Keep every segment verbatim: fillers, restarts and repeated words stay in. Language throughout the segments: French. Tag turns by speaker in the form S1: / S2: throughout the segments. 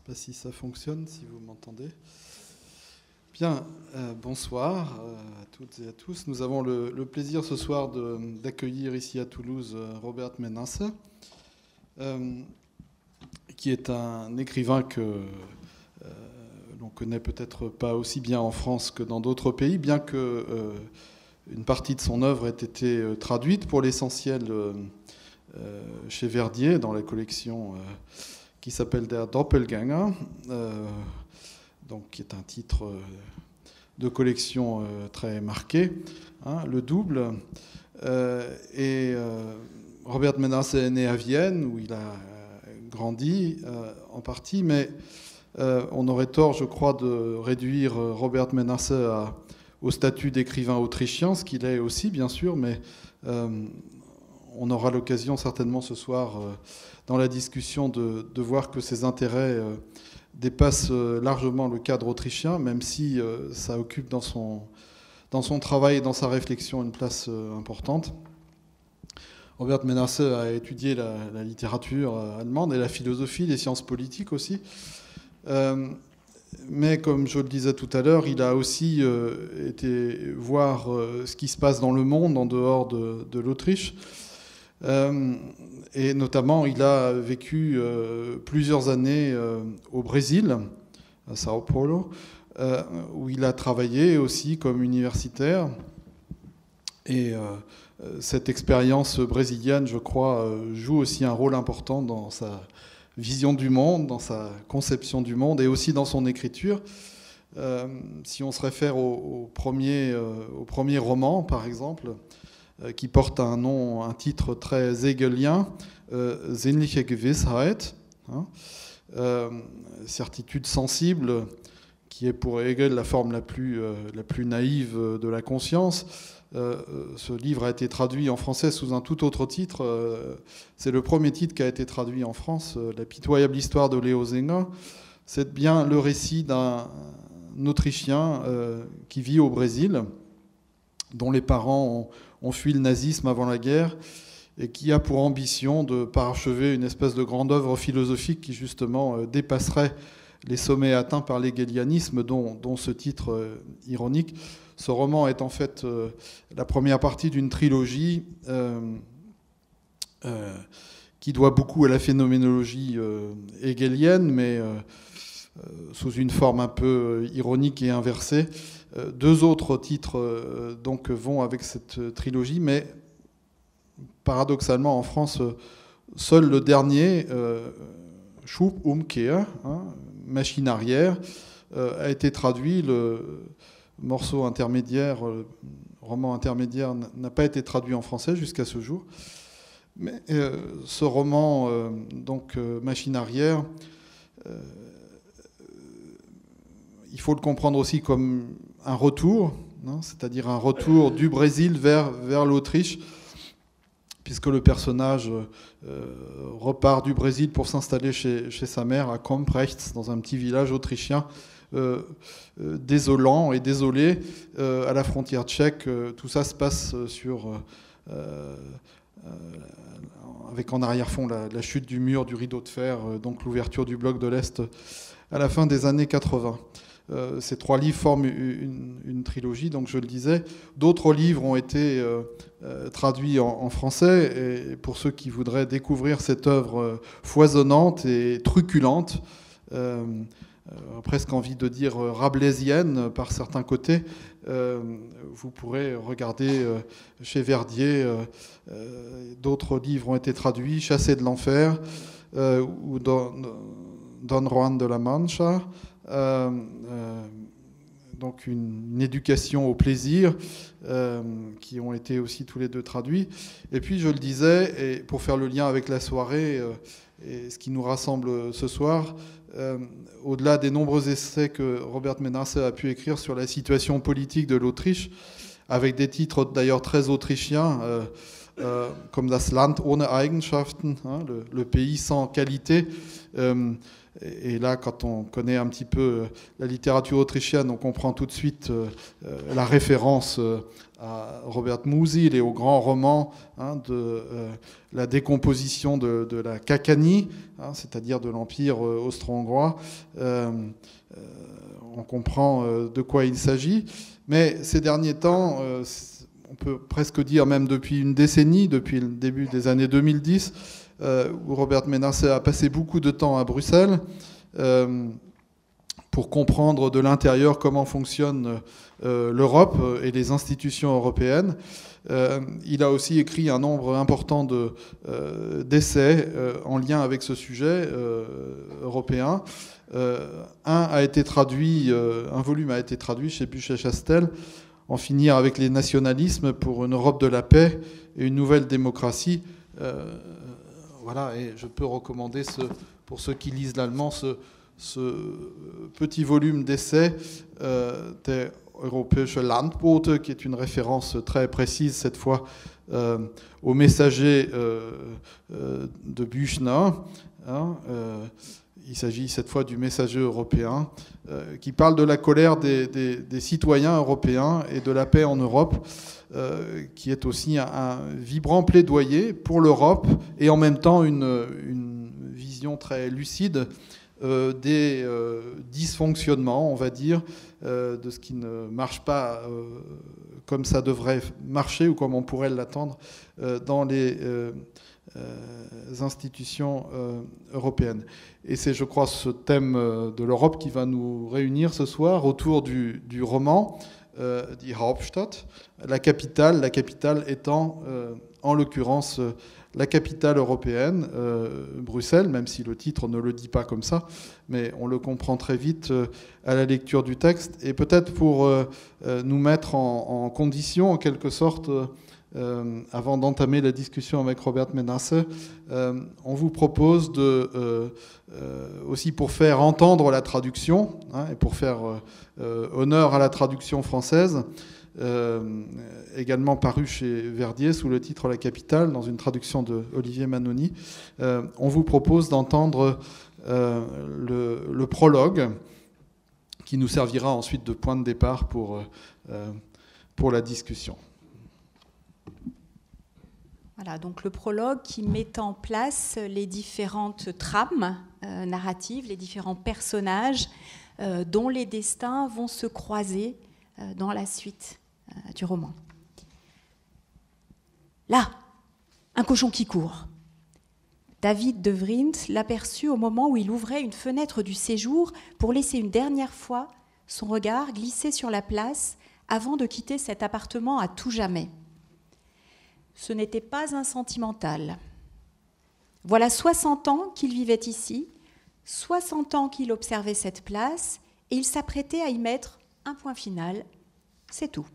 S1: sais pas si ça fonctionne, si vous m'entendez. Bien, euh, bonsoir euh, à toutes et à tous. Nous avons le, le plaisir ce soir de, d'accueillir ici à Toulouse Robert Menasse, euh, qui est un écrivain que euh, l'on connaît peut-être pas aussi bien en France que dans d'autres pays, bien que euh, une partie de son œuvre ait été euh, traduite pour l'essentiel euh, euh, chez Verdier dans la collection euh, qui s'appelle Der Doppelgänger, euh, donc qui est un titre euh, de collection euh, très marqué, hein, le double. Euh, et euh, Robert Menasse est né à Vienne, où il a grandi euh, en partie, mais euh, on aurait tort, je crois, de réduire Robert Menasse à, au statut d'écrivain autrichien, ce qu'il est aussi, bien sûr, mais euh, on aura l'occasion certainement ce soir, euh, dans la discussion, de, de voir que ses intérêts euh, dépassent largement le cadre autrichien, même si euh, ça occupe dans son, dans son travail et dans sa réflexion une place euh, importante. Robert Menasse a étudié la, la littérature allemande et la philosophie, les sciences politiques aussi. Euh, mais comme je le disais tout à l'heure, il a aussi euh, été voir euh, ce qui se passe dans le monde en dehors de, de l'Autriche. Euh, et notamment, il a vécu euh, plusieurs années euh, au Brésil, à Sao Paulo, euh, où il a travaillé aussi comme universitaire. Et euh, cette expérience brésilienne, je crois, joue aussi un rôle important dans sa vision du monde, dans sa conception du monde et aussi dans son écriture. Euh, si on se réfère au, au, premier, euh, au premier roman, par exemple, euh, qui porte un nom, un titre très hegelien, euh, Sinnliche Gewissheit, hein, euh, certitude sensible, qui est pour Hegel la forme la plus, euh, la plus naïve de la conscience. Euh, ce livre a été traduit en français sous un tout autre titre. Euh, c'est le premier titre qui a été traduit en France, euh, La pitoyable histoire de Leo Singer. C'est bien le récit d'un Autrichien euh, qui vit au Brésil, dont les parents ont, ont fui le nazisme avant la guerre, et qui a pour ambition de parachever une espèce de grande œuvre philosophique qui justement euh, dépasserait les sommets atteints par l'hégélianisme, dont, dont ce titre euh, ironique. Ce roman est en fait euh, la première partie d'une trilogie euh, euh, qui doit beaucoup à la phénoménologie euh, hegelienne, mais euh, euh, sous une forme un peu ironique et inversée. Euh, deux autres titres euh, donc, vont avec cette trilogie, mais paradoxalement en France, seul le dernier, euh, Schub Umkehr, hein, machine arrière, euh, a été traduit. Le morceau intermédiaire, le roman intermédiaire, n'a pas été traduit en français jusqu'à ce jour. Mais euh, ce roman, euh, donc euh, Machine arrière, euh, il faut le comprendre aussi comme un retour, hein, c'est-à-dire un retour du Brésil vers, vers l'Autriche, puisque le personnage euh, repart du Brésil pour s'installer chez, chez sa mère à Komprechts, dans un petit village autrichien, Euh, euh, désolant et désolé, euh, à la frontière tchèque. Euh, tout ça se passe sur, euh, euh, avec en arrière-fond la, la chute du mur du rideau de fer, euh, donc l'ouverture du bloc de l'Est à la fin des années quatre-vingts. Euh, ces trois livres forment une, une trilogie, donc je le disais. D'autres livres ont été euh, euh, traduits en, en français, et pour ceux qui voudraient découvrir cette œuvre foisonnante et truculente, euh, Euh, presque envie de dire rabelaisienne par certains côtés, euh, vous pourrez regarder euh, chez Verdier, euh, euh, d'autres livres ont été traduits, Chassé de l'enfer, euh, ou Don, Don Juan de la Mancha, euh, euh, donc une, une éducation au plaisir, euh, qui ont été aussi tous les deux traduits. Et puis je le disais, et pour faire le lien avec la soirée euh, et ce qui nous rassemble ce soir, Euh, au-delà des nombreux essais que Robert Menasse a pu écrire sur la situation politique de l'Autriche, avec des titres d'ailleurs très autrichiens, euh, euh, comme das Land ohne Eigenschaften, hein, le, le pays sans qualité. Euh, et là, quand on connaît un petit peu la littérature autrichienne, on comprend tout de suite euh, la référence euh, à Robert Musil et au grand roman hein, de euh, la décomposition de, de la Kakanie, hein, c'est-à-dire de l'Empire euh, austro-hongrois. Euh, euh, on comprend euh, de quoi il s'agit. Mais ces derniers temps, euh, on peut presque dire même depuis une décennie, depuis le début des années deux mille dix, euh, où Robert Menasse a passé beaucoup de temps à Bruxelles euh, pour comprendre de l'intérieur comment fonctionne euh, l'Europe et les institutions européennes. Euh, il a aussi écrit un nombre important de, euh, d'essais euh, en lien avec ce sujet euh, européen. Euh, un a été traduit, euh, un volume a été traduit chez Buchet-Chastel, En finir avec les nationalismes pour une Europe de la paix et une nouvelle démocratie. Euh, voilà, et je peux recommander ce, pour ceux qui lisent l'allemand ce, ce petit volume d'essais euh, der Europäische Landbote, qui est une référence très précise cette fois euh, au messager euh, euh, de Büchner. Hein, euh, il s'agit cette fois du messager européen euh, qui parle de la colère des, des, des citoyens européens et de la paix en Europe, euh, qui est aussi un, un vibrant plaidoyer pour l'Europe et en même temps une, une vision très lucide euh, des euh, dysfonctionnements, on va dire, euh, de ce qui ne marche pas euh, comme ça devrait marcher ou comme on pourrait l'attendre euh, dans les euh, euh, institutions euh, européennes. Et c'est, je crois, ce thème de l'Europe qui va nous réunir ce soir autour du, du roman euh, Die Hauptstadt, la capitale, la capitale étant, euh, en l'occurrence, euh, la capitale européenne, euh, Bruxelles, même si le titre ne le dit pas comme ça, mais on le comprend très vite euh, à la lecture du texte. Et peut-être pour euh, euh, nous mettre en, en condition, en quelque sorte, euh, Euh, avant d'entamer la discussion avec Robert Menasse, euh, on vous propose de, euh, euh, aussi pour faire entendre la traduction hein, et pour faire euh, honneur à la traduction française, euh, également parue chez Verdier sous le titre La Capitale, dans une traduction de Olivier Manoni, euh, on vous propose d'entendre euh, le, le prologue qui nous servira ensuite de point de départ pour, euh, pour la discussion.
S2: Voilà, donc le prologue qui met en place les différentes trames euh, narratives, les différents personnages euh, dont les destins vont se croiser euh, dans la suite euh, du roman. Là, un cochon qui court. David de Vriend l'aperçut au moment où il ouvrait une fenêtre du séjour pour laisser une dernière fois son regard glisser sur la place avant de quitter cet appartement à tout jamais. Ce n'était pas un sentimental. Voilà soixante ans qu'il vivait ici, soixante ans qu'il observait cette place, et il s'apprêtait à y mettre un point final. C'est tout.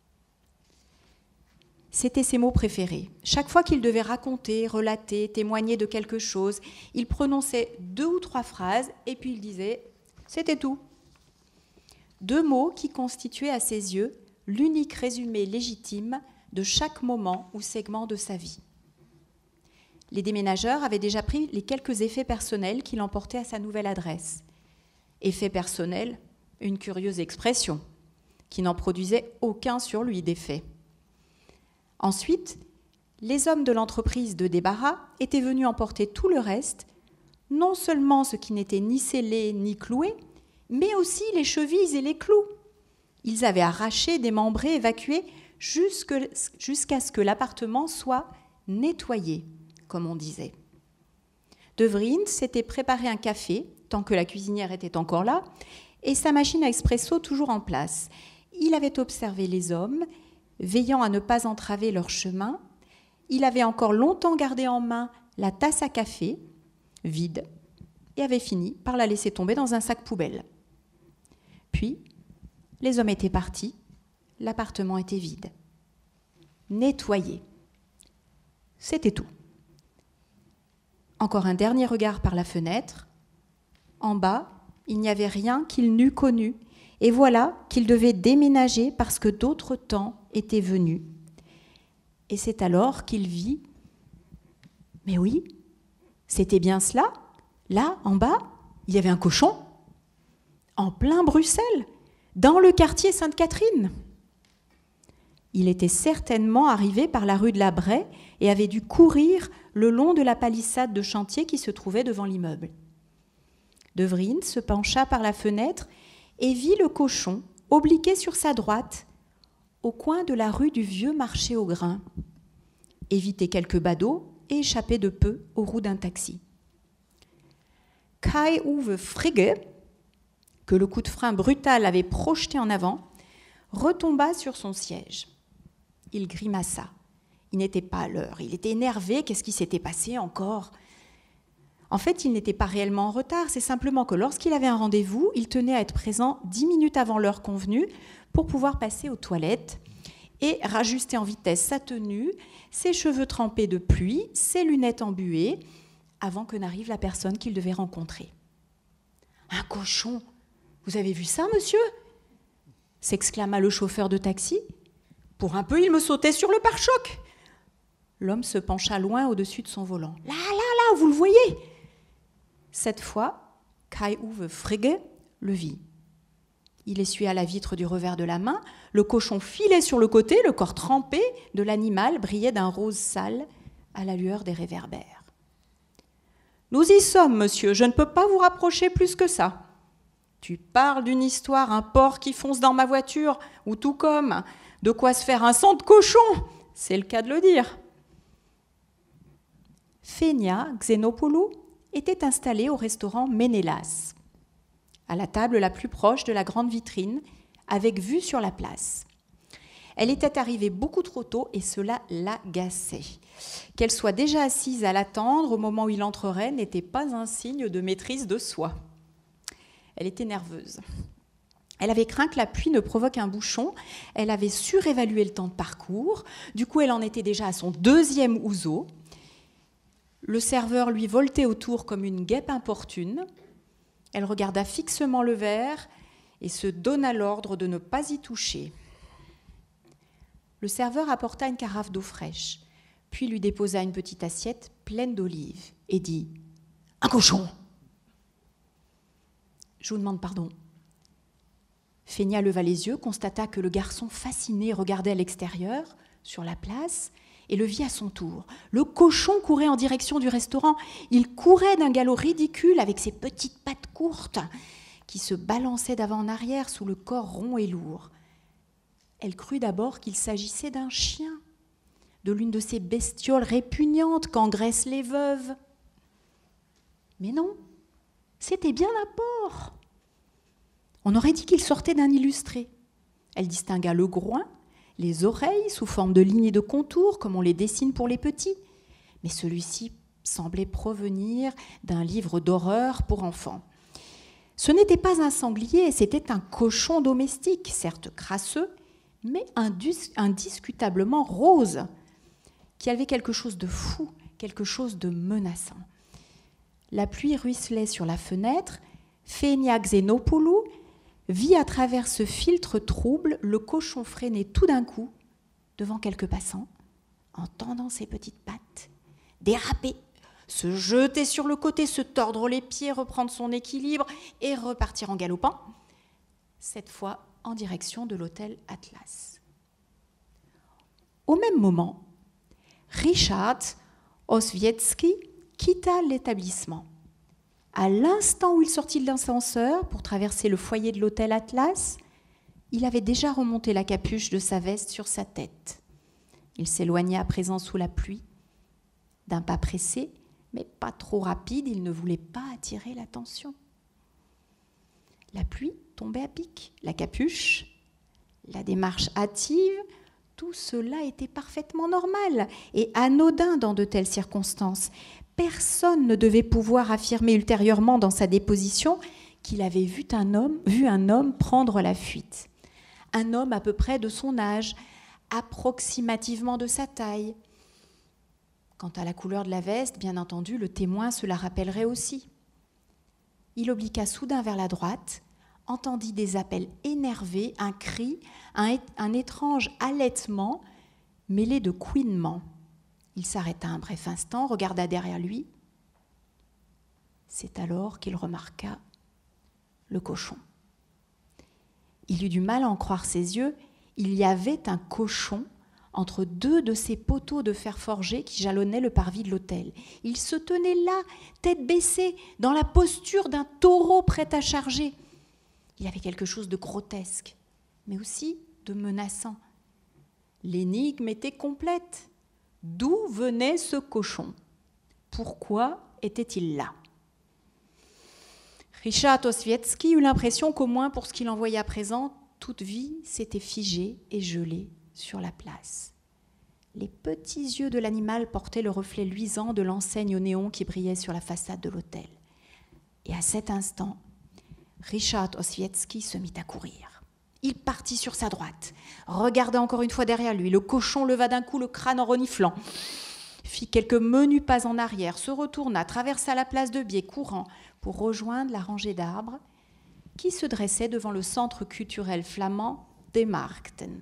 S2: C'étaient ses mots préférés. Chaque fois qu'il devait raconter, relater, témoigner de quelque chose, il prononçait deux ou trois phrases, et puis il disait « c'était tout ». Deux mots qui constituaient à ses yeux l'unique résumé légitime de chaque moment ou segment de sa vie. Les déménageurs avaient déjà pris les quelques effets personnels qui l'emportaient à sa nouvelle adresse. Effet personnel, une curieuse expression, qui n'en produisait aucun sur lui d'effet. Ensuite, les hommes de l'entreprise de débarras étaient venus emporter tout le reste, non seulement ce qui n'était ni scellé ni cloué, mais aussi les chevilles et les clous. Ils avaient arraché, démembré, évacué, jusqu'à ce que l'appartement soit nettoyé, comme on disait. De Vriend s'était préparé un café, tant que la cuisinière était encore là, et sa machine à espresso toujours en place. Il avait observé les hommes, veillant à ne pas entraver leur chemin. Il avait encore longtemps gardé en main la tasse à café, vide, et avait fini par la laisser tomber dans un sac poubelle. Puis, les hommes étaient partis. L'appartement était vide. Nettoyé. C'était tout. Encore un dernier regard par la fenêtre. En bas, il n'y avait rien qu'il n'eût connu. Et voilà qu'il devait déménager parce que d'autres temps étaient venus. Et c'est alors qu'il vit, mais oui, c'était bien cela. Là, en bas, il y avait un cochon, en plein Bruxelles, dans le quartier Sainte-Catherine. Il était certainement arrivé par la rue de la Braie et avait dû courir le long de la palissade de chantier qui se trouvait devant l'immeuble. De Vriend se pencha par la fenêtre et vit le cochon obliqué sur sa droite, au coin de la rue du Vieux Marché aux Grains, éviter quelques badauds et échapper de peu aux roues d'un taxi. Kai-Uwe Frigge, que le coup de frein brutal avait projeté en avant, retomba sur son siège. Il grimaça. Il n'était pas à l'heure, il était énervé, qu'est-ce qui s'était passé encore ? En fait, il n'était pas réellement en retard, c'est simplement que lorsqu'il avait un rendez-vous, il tenait à être présent dix minutes avant l'heure convenue pour pouvoir passer aux toilettes et rajuster en vitesse sa tenue, ses cheveux trempés de pluie, ses lunettes embuées, avant que n'arrive la personne qu'il devait rencontrer. « Un cochon ! Vous avez vu ça, monsieur ?» s'exclama le chauffeur de taxi. « Pour un peu, il me sautait sur le pare-choc !» L'homme se pencha loin au-dessus de son volant. « Là, là, là, vous le voyez ?» Cette fois, Kai-Uwe Frigge le vit. Il essuya la vitre du revers de la main, le cochon filait sur le côté, le corps trempé de l'animal brillait d'un rose sale à la lueur des réverbères. « Nous y sommes, monsieur, je ne peux pas vous rapprocher plus que ça. Tu parles d'une histoire, un porc qui fonce dans ma voiture, ou tout comme, de quoi se faire un sang de cochon, c'est le cas de le dire. » Fenia Xenopoulou était installée au restaurant Ménélas, à la table la plus proche de la grande vitrine, avec vue sur la place. Elle était arrivée beaucoup trop tôt et cela l'agaçait. Qu'elle soit déjà assise à l'attendre au moment où il entrerait n'était pas un signe de maîtrise de soi. Elle était nerveuse. Elle avait craint que la pluie ne provoque un bouchon. Elle avait surévalué le temps de parcours. Du coup, elle en était déjà à son deuxième ouzo. Le serveur lui voltait autour comme une guêpe importune. Elle regarda fixement le verre et se donna l'ordre de ne pas y toucher. Le serveur apporta une carafe d'eau fraîche, puis lui déposa une petite assiette pleine d'olives et dit « Un cochon !»« Je vous demande pardon. » Fenia leva les yeux, constata que le garçon fasciné regardait à l'extérieur, sur la place, et le vit à son tour. Le cochon courait en direction du restaurant. Il courait d'un galop ridicule avec ses petites pattes courtes qui se balançaient d'avant en arrière sous le corps rond et lourd. Elle crut d'abord qu'il s'agissait d'un chien, de l'une de ces bestioles répugnantes qu'engraissent les veuves. Mais non, c'était bien un porc. On aurait dit qu'il sortait d'un illustré. Elle distingua le groin, les oreilles sous forme de lignes et de contours, comme on les dessine pour les petits. Mais celui-ci semblait provenir d'un livre d'horreur pour enfants. Ce n'était pas un sanglier, c'était un cochon domestique, certes crasseux, mais indus- indiscutablement rose, qui avait quelque chose de fou, quelque chose de menaçant. La pluie ruisselait sur la fenêtre. Fenia Xenopoulou vit à travers ce filtre trouble le cochon freiner tout d'un coup devant quelques passants, en tendant ses petites pattes, déraper, se jeter sur le côté, se tordre les pieds, reprendre son équilibre et repartir en galopant, cette fois en direction de l'hôtel Atlas. Au même moment, Richard Oswiecki quitta l'établissement. À l'instant où il sortit de l'ascenseur pour traverser le foyer de l'hôtel Atlas, il avait déjà remonté la capuche de sa veste sur sa tête. Il s'éloignait à présent sous la pluie. D'un pas pressé, mais pas trop rapide, il ne voulait pas attirer l'attention. La pluie tombait à pic, la capuche, la démarche hâtive, tout cela était parfaitement normal et anodin dans de telles circonstances. Personne ne devait pouvoir affirmer ultérieurement dans sa déposition qu'il avait vu un homme, vu un homme prendre la fuite. Un homme à peu près de son âge, approximativement de sa taille. Quant à la couleur de la veste, bien entendu, le témoin se la rappellerait aussi. Il obliqua soudain vers la droite, entendit des appels énervés, un cri, un, un étrange halètement, mêlé de couinements. Il s'arrêta un bref instant, regarda derrière lui. C'est alors qu'il remarqua le cochon. Il eut du mal à en croire ses yeux. Il y avait un cochon entre deux de ces poteaux de fer forgé qui jalonnaient le parvis de l'hôtel. Il se tenait là, tête baissée, dans la posture d'un taureau prêt à charger. Il y avait quelque chose de grotesque, mais aussi de menaçant. L'énigme était complète. D'où venait ce cochon? Pourquoi était-il là? Richard Ossietzky eut l'impression qu'au moins pour ce qu'il en voyait à présent, toute vie s'était figée et gelée sur la place. Les petits yeux de l'animal portaient le reflet luisant de l'enseigne au néon qui brillait sur la façade de l'hôtel. Et à cet instant, Richard Ossietzky se mit à courir. Il partit sur sa droite, regarda encore une fois derrière lui. Le cochon leva d'un coup le crâne en reniflant, fit quelques menus pas en arrière, se retourna, traversa la place de biais courant pour rejoindre la rangée d'arbres qui se dressait devant le centre culturel flamand des Markten.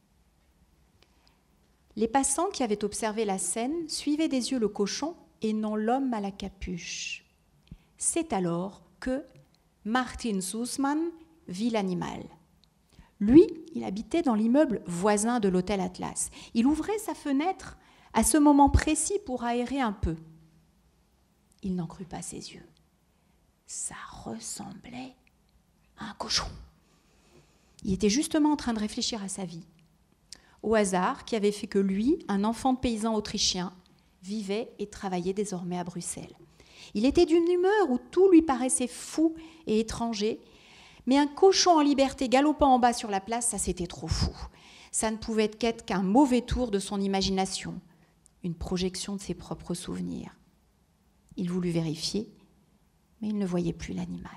S2: Les passants qui avaient observé la scène suivaient des yeux le cochon et non l'homme à la capuche. C'est alors que Martin Sussman vit l'animal. Lui, il habitait dans l'immeuble voisin de l'hôtel Atlas. Il ouvrait sa fenêtre à ce moment précis pour aérer un peu. Il n'en crut pas ses yeux. Ça ressemblait à un cochon. Il était justement en train de réfléchir à sa vie, au hasard qui avait fait que lui, un enfant de paysan autrichien, vivait et travaillait désormais à Bruxelles. Il était d'une humeur où tout lui paraissait fou et étranger, mais un cochon en liberté galopant en bas sur la place, ça c'était trop fou. Ça ne pouvait qu'être qu'un mauvais tour de son imagination, une projection de ses propres souvenirs. Il voulut vérifier, mais il ne voyait plus l'animal.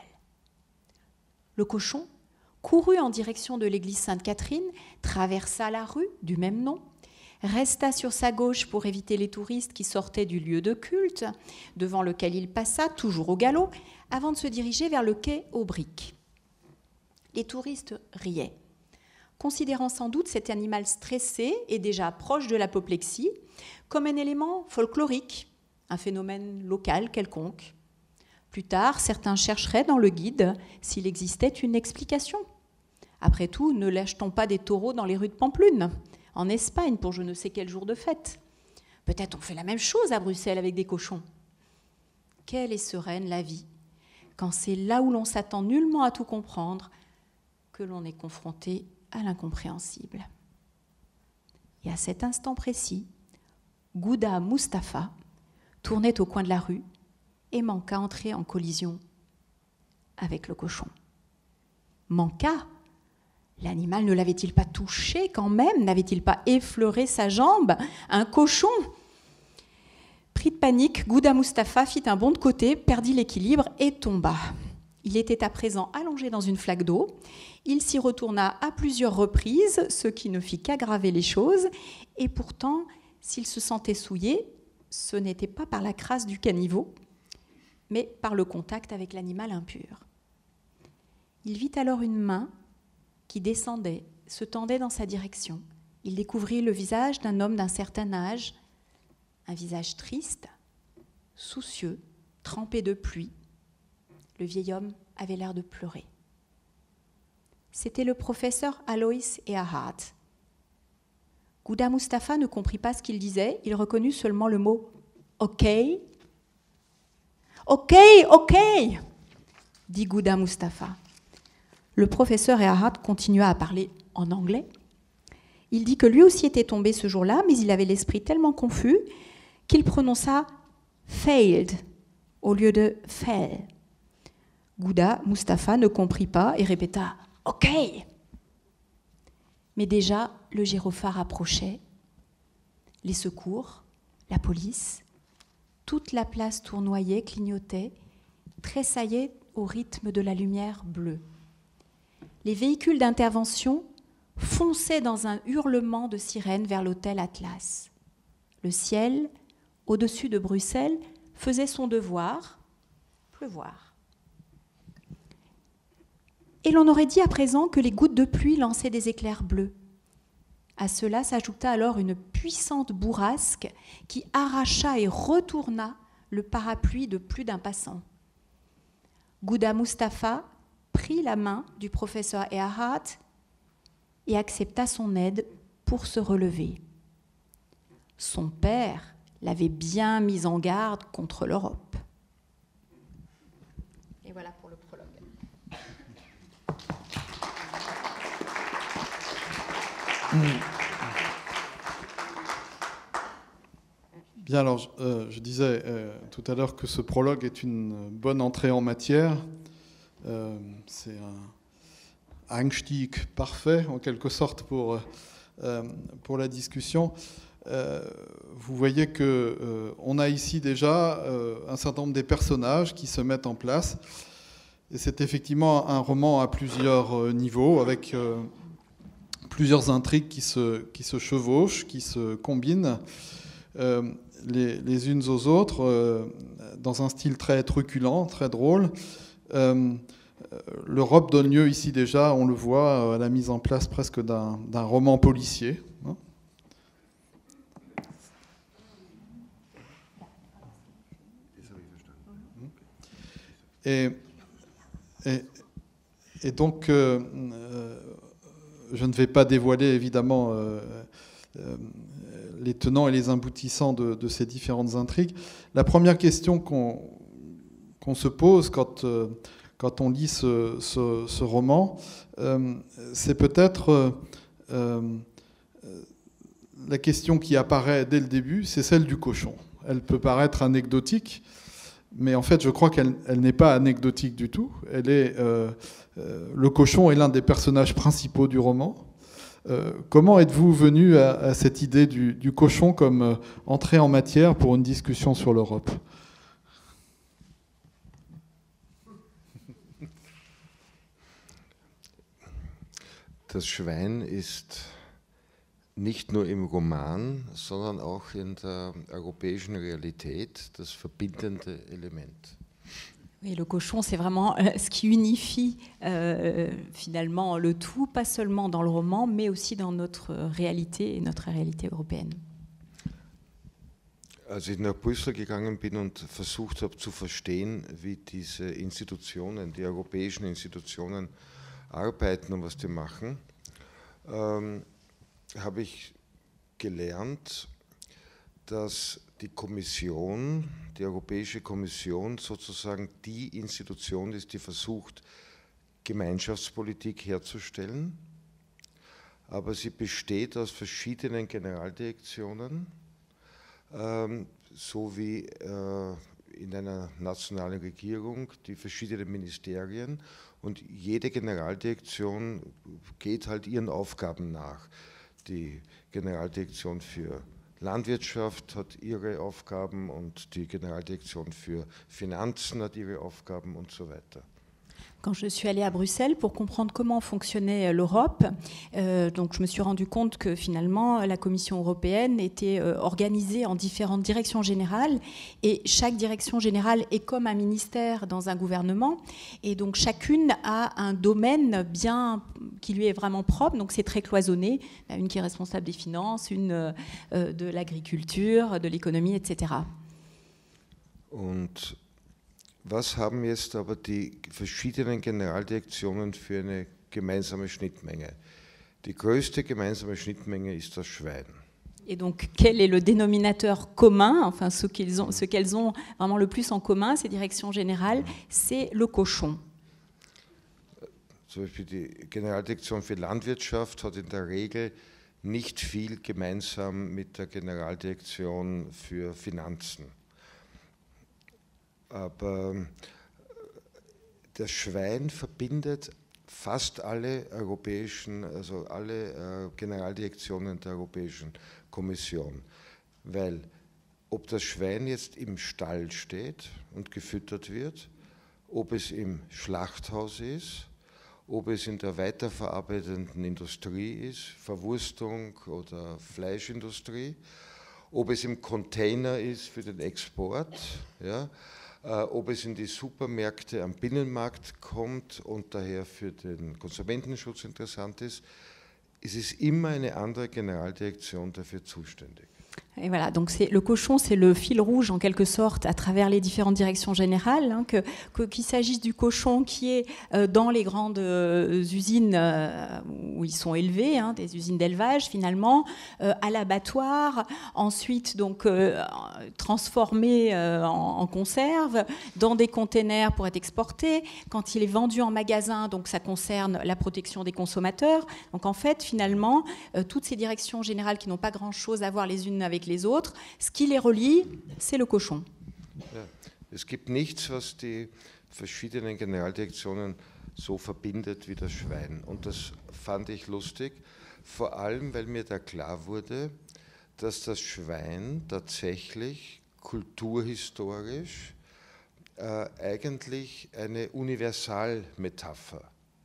S2: Le cochon courut en direction de l'église Sainte-Catherine, traversa la rue du même nom, resta sur sa gauche pour éviter les touristes qui sortaient du lieu de culte, devant lequel il passa, toujours au galop, avant de se diriger vers le quai aux briques. Les touristes riaient, considérant sans doute cet animal stressé et déjà proche de l'apoplexie comme un élément folklorique, un phénomène local quelconque. Plus tard, certains chercheraient dans le guide s'il existait une explication. Après tout, ne lâche-t-on pas des taureaux dans les rues de Pampelune, en Espagne, pour je ne sais quel jour de fête? Peut-être on fait la même chose à Bruxelles avec des cochons. Quelle est sereine la vie, quand c'est là où l'on s'attend nullement à tout comprendre que l'on est confronté à l'incompréhensible. Et à cet instant précis, Ghouda Mustapha tournait au coin de la rue et manqua entrer en collision avec le cochon. Manqua? L'animal ne l'avait-il pas touché quand même? N'avait-il pas effleuré sa jambe? Un cochon? Pris de panique, Ghouda Mustapha fit un bond de côté, perdit l'équilibre et tomba. Il était à présent allongé dans une flaque d'eau. Il s'y retourna à plusieurs reprises, ce qui ne fit qu'aggraver les choses. Et pourtant, s'il se sentait souillé, ce n'était pas par la crasse du caniveau, mais par le contact avec l'animal impur. Il vit alors une main qui descendait, se tendait dans sa direction. Il découvrit le visage d'un homme d'un certain âge, un visage triste, soucieux, trempé de pluie. Le vieil homme avait l'air de pleurer. C'était le professeur Alois Erhard. Ghouda Mustapha ne comprit pas ce qu'il disait, il reconnut seulement le mot « OK ». « OK, OK » dit Ghouda Mustapha. Le professeur Erhard continua à parler en anglais. Il dit que lui aussi était tombé ce jour-là, mais il avait l'esprit tellement confus qu'il prononça « failed » au lieu de « fell ». Ghouda Mustapha ne comprit pas et répéta « OK ». Mais déjà, le gyrophare approchait. Les secours, la police, toute la place tournoyait, clignotait, tressaillait au rythme de la lumière bleue. Les véhicules d'intervention fonçaient dans un hurlement de sirène vers l'hôtel Atlas. Le ciel, au-dessus de Bruxelles, faisait son devoir, pleuvoir. Et l'on aurait dit à présent que les gouttes de pluie lançaient des éclairs bleus. À cela s'ajouta alors une puissante bourrasque qui arracha et retourna le parapluie de plus d'un passant. Ghouda Mustapha prit la main du professeur Erhardt et accepta son aide pour se relever. Son père l'avait bien mis en garde contre l'Europe. Et voilà pour le prologue.
S1: Bien, alors, je, euh, je disais euh, tout à l'heure que ce prologue est une bonne entrée en matière. Euh, c'est un Einstieg parfait, en quelque sorte, pour, euh, pour la discussion. Euh, vous voyez qu'on euh, a ici déjà euh, un certain nombre des personnages qui se mettent en place. Et c'est effectivement un roman à plusieurs euh, niveaux, avec euh, plusieurs intrigues qui se, qui se chevauchent, qui se combinent euh, les, les unes aux autres, euh, dans un style très truculent, très drôle. Euh, L'Europe donne lieu ici déjà, on le voit, à la mise en place presque d'un d'un roman policier. Et, et, et donc, euh, euh, je ne vais pas dévoiler évidemment euh, euh, les tenants et les aboutissants de, de ces différentes intrigues. La première question qu'on qu'on se pose quand, euh, quand on lit ce, ce, ce roman, euh, c'est peut-être euh, euh, la question qui apparaît dès le début, c'est celle du cochon. Elle peut paraître anecdotique, mais en fait, je crois qu'elle elle n'est pas anecdotique du tout. Elle est, euh, euh, le cochon est l'un des personnages principaux du roman. Euh, comment êtes-vous venu à, à cette idée du, du cochon comme euh, entrée en matière pour une discussion sur l'Europe ?
S3: Das Schwein ist nicht nur im Roman, sondern auch in der europäischen Realität das verbindende Element.
S2: Oui, le cochon, c'est vraiment euh, ce qui unifie euh, finalement le tout, pas seulement dans le roman, mais aussi dans notre réalité et notre réalité européenne.
S3: Als ich nach Brüssel gegangen bin und versucht habe zu verstehen, wie diese Institutionen, die europäischen Institutionen arbeiten und was die machen, ähm, habe ich gelernt, dass die Kommission, die Europäische Kommission sozusagen die Institution ist, die versucht, Gemeinschaftspolitik herzustellen. Aber sie besteht aus verschiedenen Generaldirektionen, ähm, so wie äh, in einer nationalen Regierung die verschiedenen Ministerien, und jede Generaldirektion geht halt ihren Aufgaben nach. Die Generaldirektion für Landwirtschaft hat ihre Aufgaben und die Generaldirektion für Finanzen hat ihre Aufgaben und so weiter.
S2: Quand je suis allée à Bruxelles pour comprendre comment fonctionnait l'Europe, euh, donc je me suis rendu compte que finalement la Commission européenne était euh, organisée en différentes directions générales, et chaque direction générale est comme un ministère dans un gouvernement, et donc chacune a un domaine bien qui lui est vraiment propre, donc c'est très cloisonné, une qui est responsable des finances, une euh, de l'agriculture, de l'économie, et cetera.
S3: Und was haben jetzt aber die verschiedenen Generaldirektionen für eine gemeinsame Schnittmenge? Die größte gemeinsame Schnittmenge ist das Schwein.
S2: Et donc, quel est le dénominateur commun, enfin ce qu'ils ont, ce qu'elles ont vraiment le plus en commun, ces directions générales, c'est le cochon.
S3: Zum Beispiel die Generaldirektion für Landwirtschaft hat in der Regel nicht viel gemeinsam mit der Generaldirektion für Finanzen. Aber das Schwein verbindet fast alle europäischen, also alle äh, Generaldirektionen der Europäischen Kommission. Weil ob das Schwein jetzt im Stall steht und gefüttert wird, ob es im Schlachthaus ist, ob es in der weiterverarbeitenden Industrie ist, Verwurstung oder Fleischindustrie, ob es im Container ist für den Export, ja, Uh, ob es in die Supermärkte am Binnenmarkt kommt und daher für den Konsumentenschutz interessant ist. es ist immer eine andere Generaldirektion dafür zuständig.
S2: Et voilà, donc c'est, le cochon, c'est le fil rouge en quelque sorte à travers les différentes directions générales, hein, que, que, qu'il s'agisse du cochon qui est euh, dans les grandes euh, usines euh, où ils sont élevés, hein, des usines d'élevage finalement, euh, à l'abattoir, ensuite donc euh, transformé euh, en, en conserve, dans des containers pour être exporté, quand il est vendu en magasin, donc ça concerne la protection des consommateurs. Donc en fait finalement, euh, toutes ces directions générales qui n'ont pas grand-chose à voir les unes avec les autres, ce qui les relie, c'est le cochon.
S3: Ja, es gibt nichts, was die verschiedenen Generaldirektionen so verbindet wie das Schwein. Und das fand ich lustig, vor allem, weil mir da klar wurde, dass das Schwein tatsächlich kulturhistorisch äh, eigentlich eine Universalmetapher.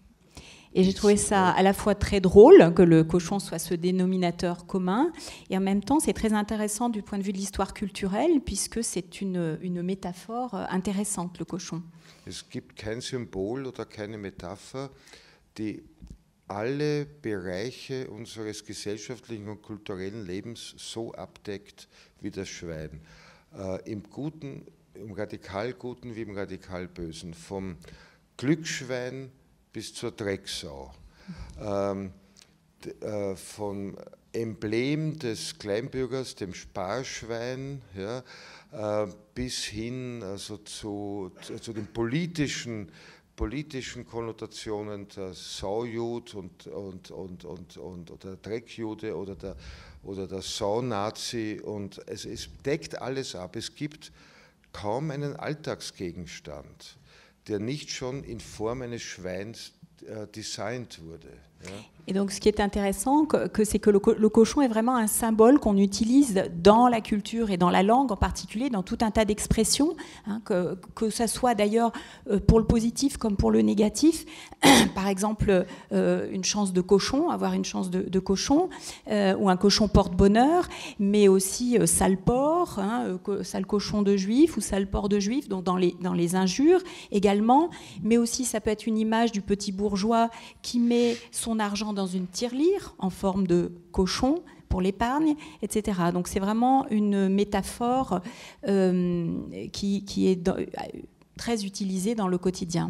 S2: Et j'ai trouvé ça à la fois très drôle que le cochon soit ce dénominateur commun, et en même temps c'est très intéressant du point de vue de l'histoire culturelle, puisque c'est une, une métaphore intéressante, le cochon.
S3: Es gibt kein Symbol oder keine Metapher, die alle Bereiche unseres gesellschaftlichen und kulturellen Lebens so abdeckt wie das Schwein. Äh, im Guten, im radikal Guten wie im radikal Bösen. Vom Glücksschwein bis zur Drecksau, ähm, d, äh, vom Emblem des Kleinbürgers, dem Sparschwein, ja, äh, bis hin also zu, zu, zu den politischen, politischen Konnotationen der Saujud und, und, und, und, und, oder der Dreckjude oder der, oder der Saunazi. Und es, es deckt alles ab. Es gibt kaum einen Alltagsgegenstand, der nicht schon in Form eines Schweins äh, designt wurde. Ja.
S2: Et donc ce qui est intéressant, que, que c'est que le, co- le cochon est vraiment un symbole qu'on utilise dans la culture et dans la langue en particulier, dans tout un tas d'expressions, hein, que, que ça soit d'ailleurs euh, pour le positif comme pour le négatif. Par exemple, euh, une chance de cochon, avoir une chance de, de cochon, euh, ou un cochon porte-bonheur, mais aussi euh, sale porc, hein, euh, co- sale cochon de juif ou sale porc de juif, donc dans les, dans les injures également, mais aussi ça peut être une image du petit bourgeois qui met son argent dans une tirelire en forme de cochon pour l'épargne, et cetera. Donc c'est vraiment une métaphore euh, qui, qui est dans, très utilisée dans le quotidien.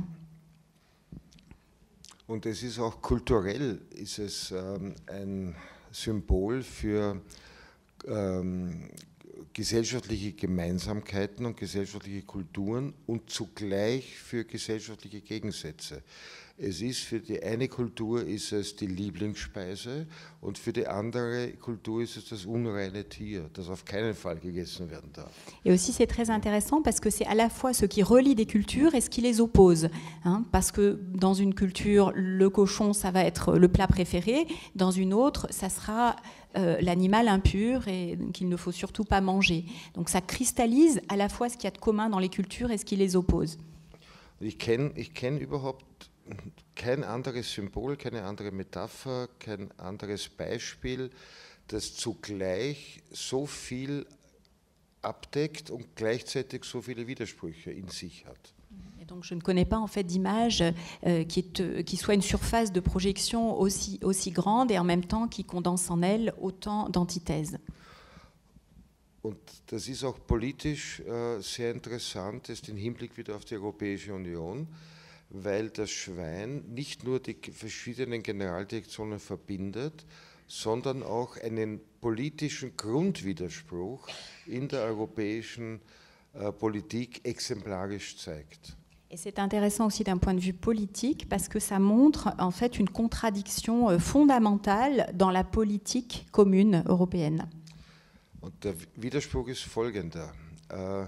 S3: Und es ist auch kulturell, ist es ähm, ein Symbol für ähm, gesellschaftliche Gemeinsamkeiten und gesellschaftliche Kulturen und zugleich für gesellschaftliche Gegensätze. Es ist für die eine Kultur ist es die Lieblingsspeise und für die andere Kultur ist es das unreine Tier, das auf keinen Fall gegessen werden darf.
S2: Et aussi c'est très intéressant parce que c'est à la fois ce qui relie des cultures et ce qui les oppose. Hein, parce que dans une culture, le cochon, ça va être le plat préféré, dans une autre, ça sera euh, l'animal impur et qu'il ne faut surtout pas manger. Donc ça cristallise à la fois ce qu'il y a de commun dans les cultures et ce qui les oppose.
S3: Ich kenne ich kenn überhaupt kein anderes Symbol, keine andere Metapher, kein anderes Beispiel, das zugleich so viel abdeckt und gleichzeitig so viele Widersprüche in sich hat.
S2: Et donc je ne connais pas en fait d'image euh, qui, est, euh, qui soit une surface de projection aussi, aussi grande et en même temps qui condense en elle autant d'antithèses.
S3: Und das ist auch politisch äh, sehr interessant, ist im Hinblick wieder auf die Europäische Union, weil das Schwein nicht nur die verschiedenen Generaldirektionen verbindet, sondern auch einen politischen Grundwiderspruch in der europäischen äh, Politik exemplarisch zeigt.
S2: Et c'est intéressant aussi d'un point de vue politique parce que ça montre en fait une contradiction euh, fondamentale dans la politique commune européenne.
S3: Und der Widerspruch ist folgender. Äh,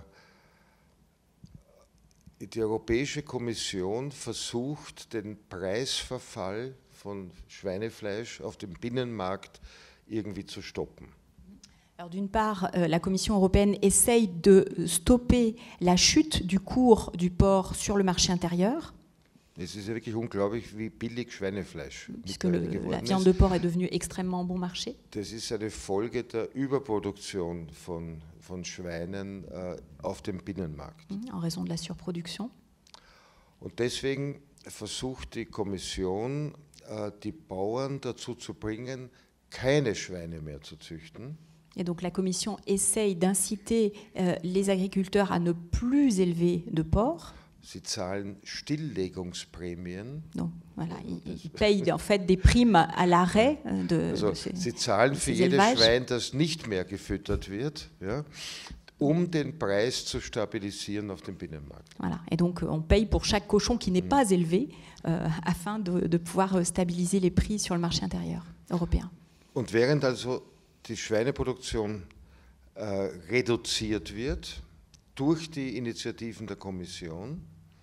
S3: Die Europäische Kommission versucht, den Preisverfall von Schweinefleisch auf dem Binnenmarkt irgendwie zu stoppen.
S2: Alors d'une part, euh, la Commission européenne essaye de stopper la chute du cours du porc sur le marché intérieur.
S3: Es ist ja wirklich unglaublich, wie billig Schweinefleisch
S2: Puisque le,
S3: mittlerweile
S2: la
S3: geworden
S2: viande
S3: ist.
S2: de porc est devenue extrêmement bon marché.
S3: Das ist eine Folge der Überproduktion von, von Schweinen äh, auf dem Binnenmarkt.
S2: En raison de la surproduction.
S3: Und deswegen versucht die Kommission äh, die Bauern dazu zu bringen, keine Schweine mehr zu züchten.
S2: Et donc la Commission essaye d'inciter euh, les agriculteurs à ne plus élever de porcs.
S3: Sie zahlen Stilllegungsprämien.
S2: Donc voilà, ils, ils payent en fait des primes à l'arrêt de,
S3: also,
S2: de ces,
S3: sie zahlen
S2: de
S3: für
S2: ces
S3: jedes
S2: élevages.
S3: Schwein, das nicht mehr gefüttert wird, ja, um den Preis zu stabilisieren auf dem Binnenmarkt.
S2: Voilà. Et donc on paye pour chaque cochon qui n'est mmh. pas élevé euh, afin de, de pouvoir stabiliser les prix sur le marché intérieur européen.
S3: Und während also die Schweineproduktion äh, reduziert wird durch die Initiativen der Kommission,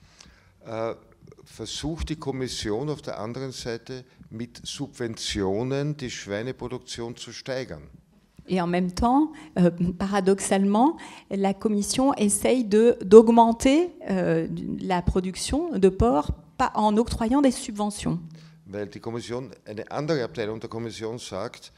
S3: äh, versucht die Kommission auf der anderen Seite mit Subventionen die Schweineproduktion zu steigern.
S2: Et en même temps, euh, paradoxalement, la Commission essaye de, d'augmenter euh, la production de porc en octroyant des subventions.
S3: Weil die Kommission, eine andere Abteilung der Kommission sagt,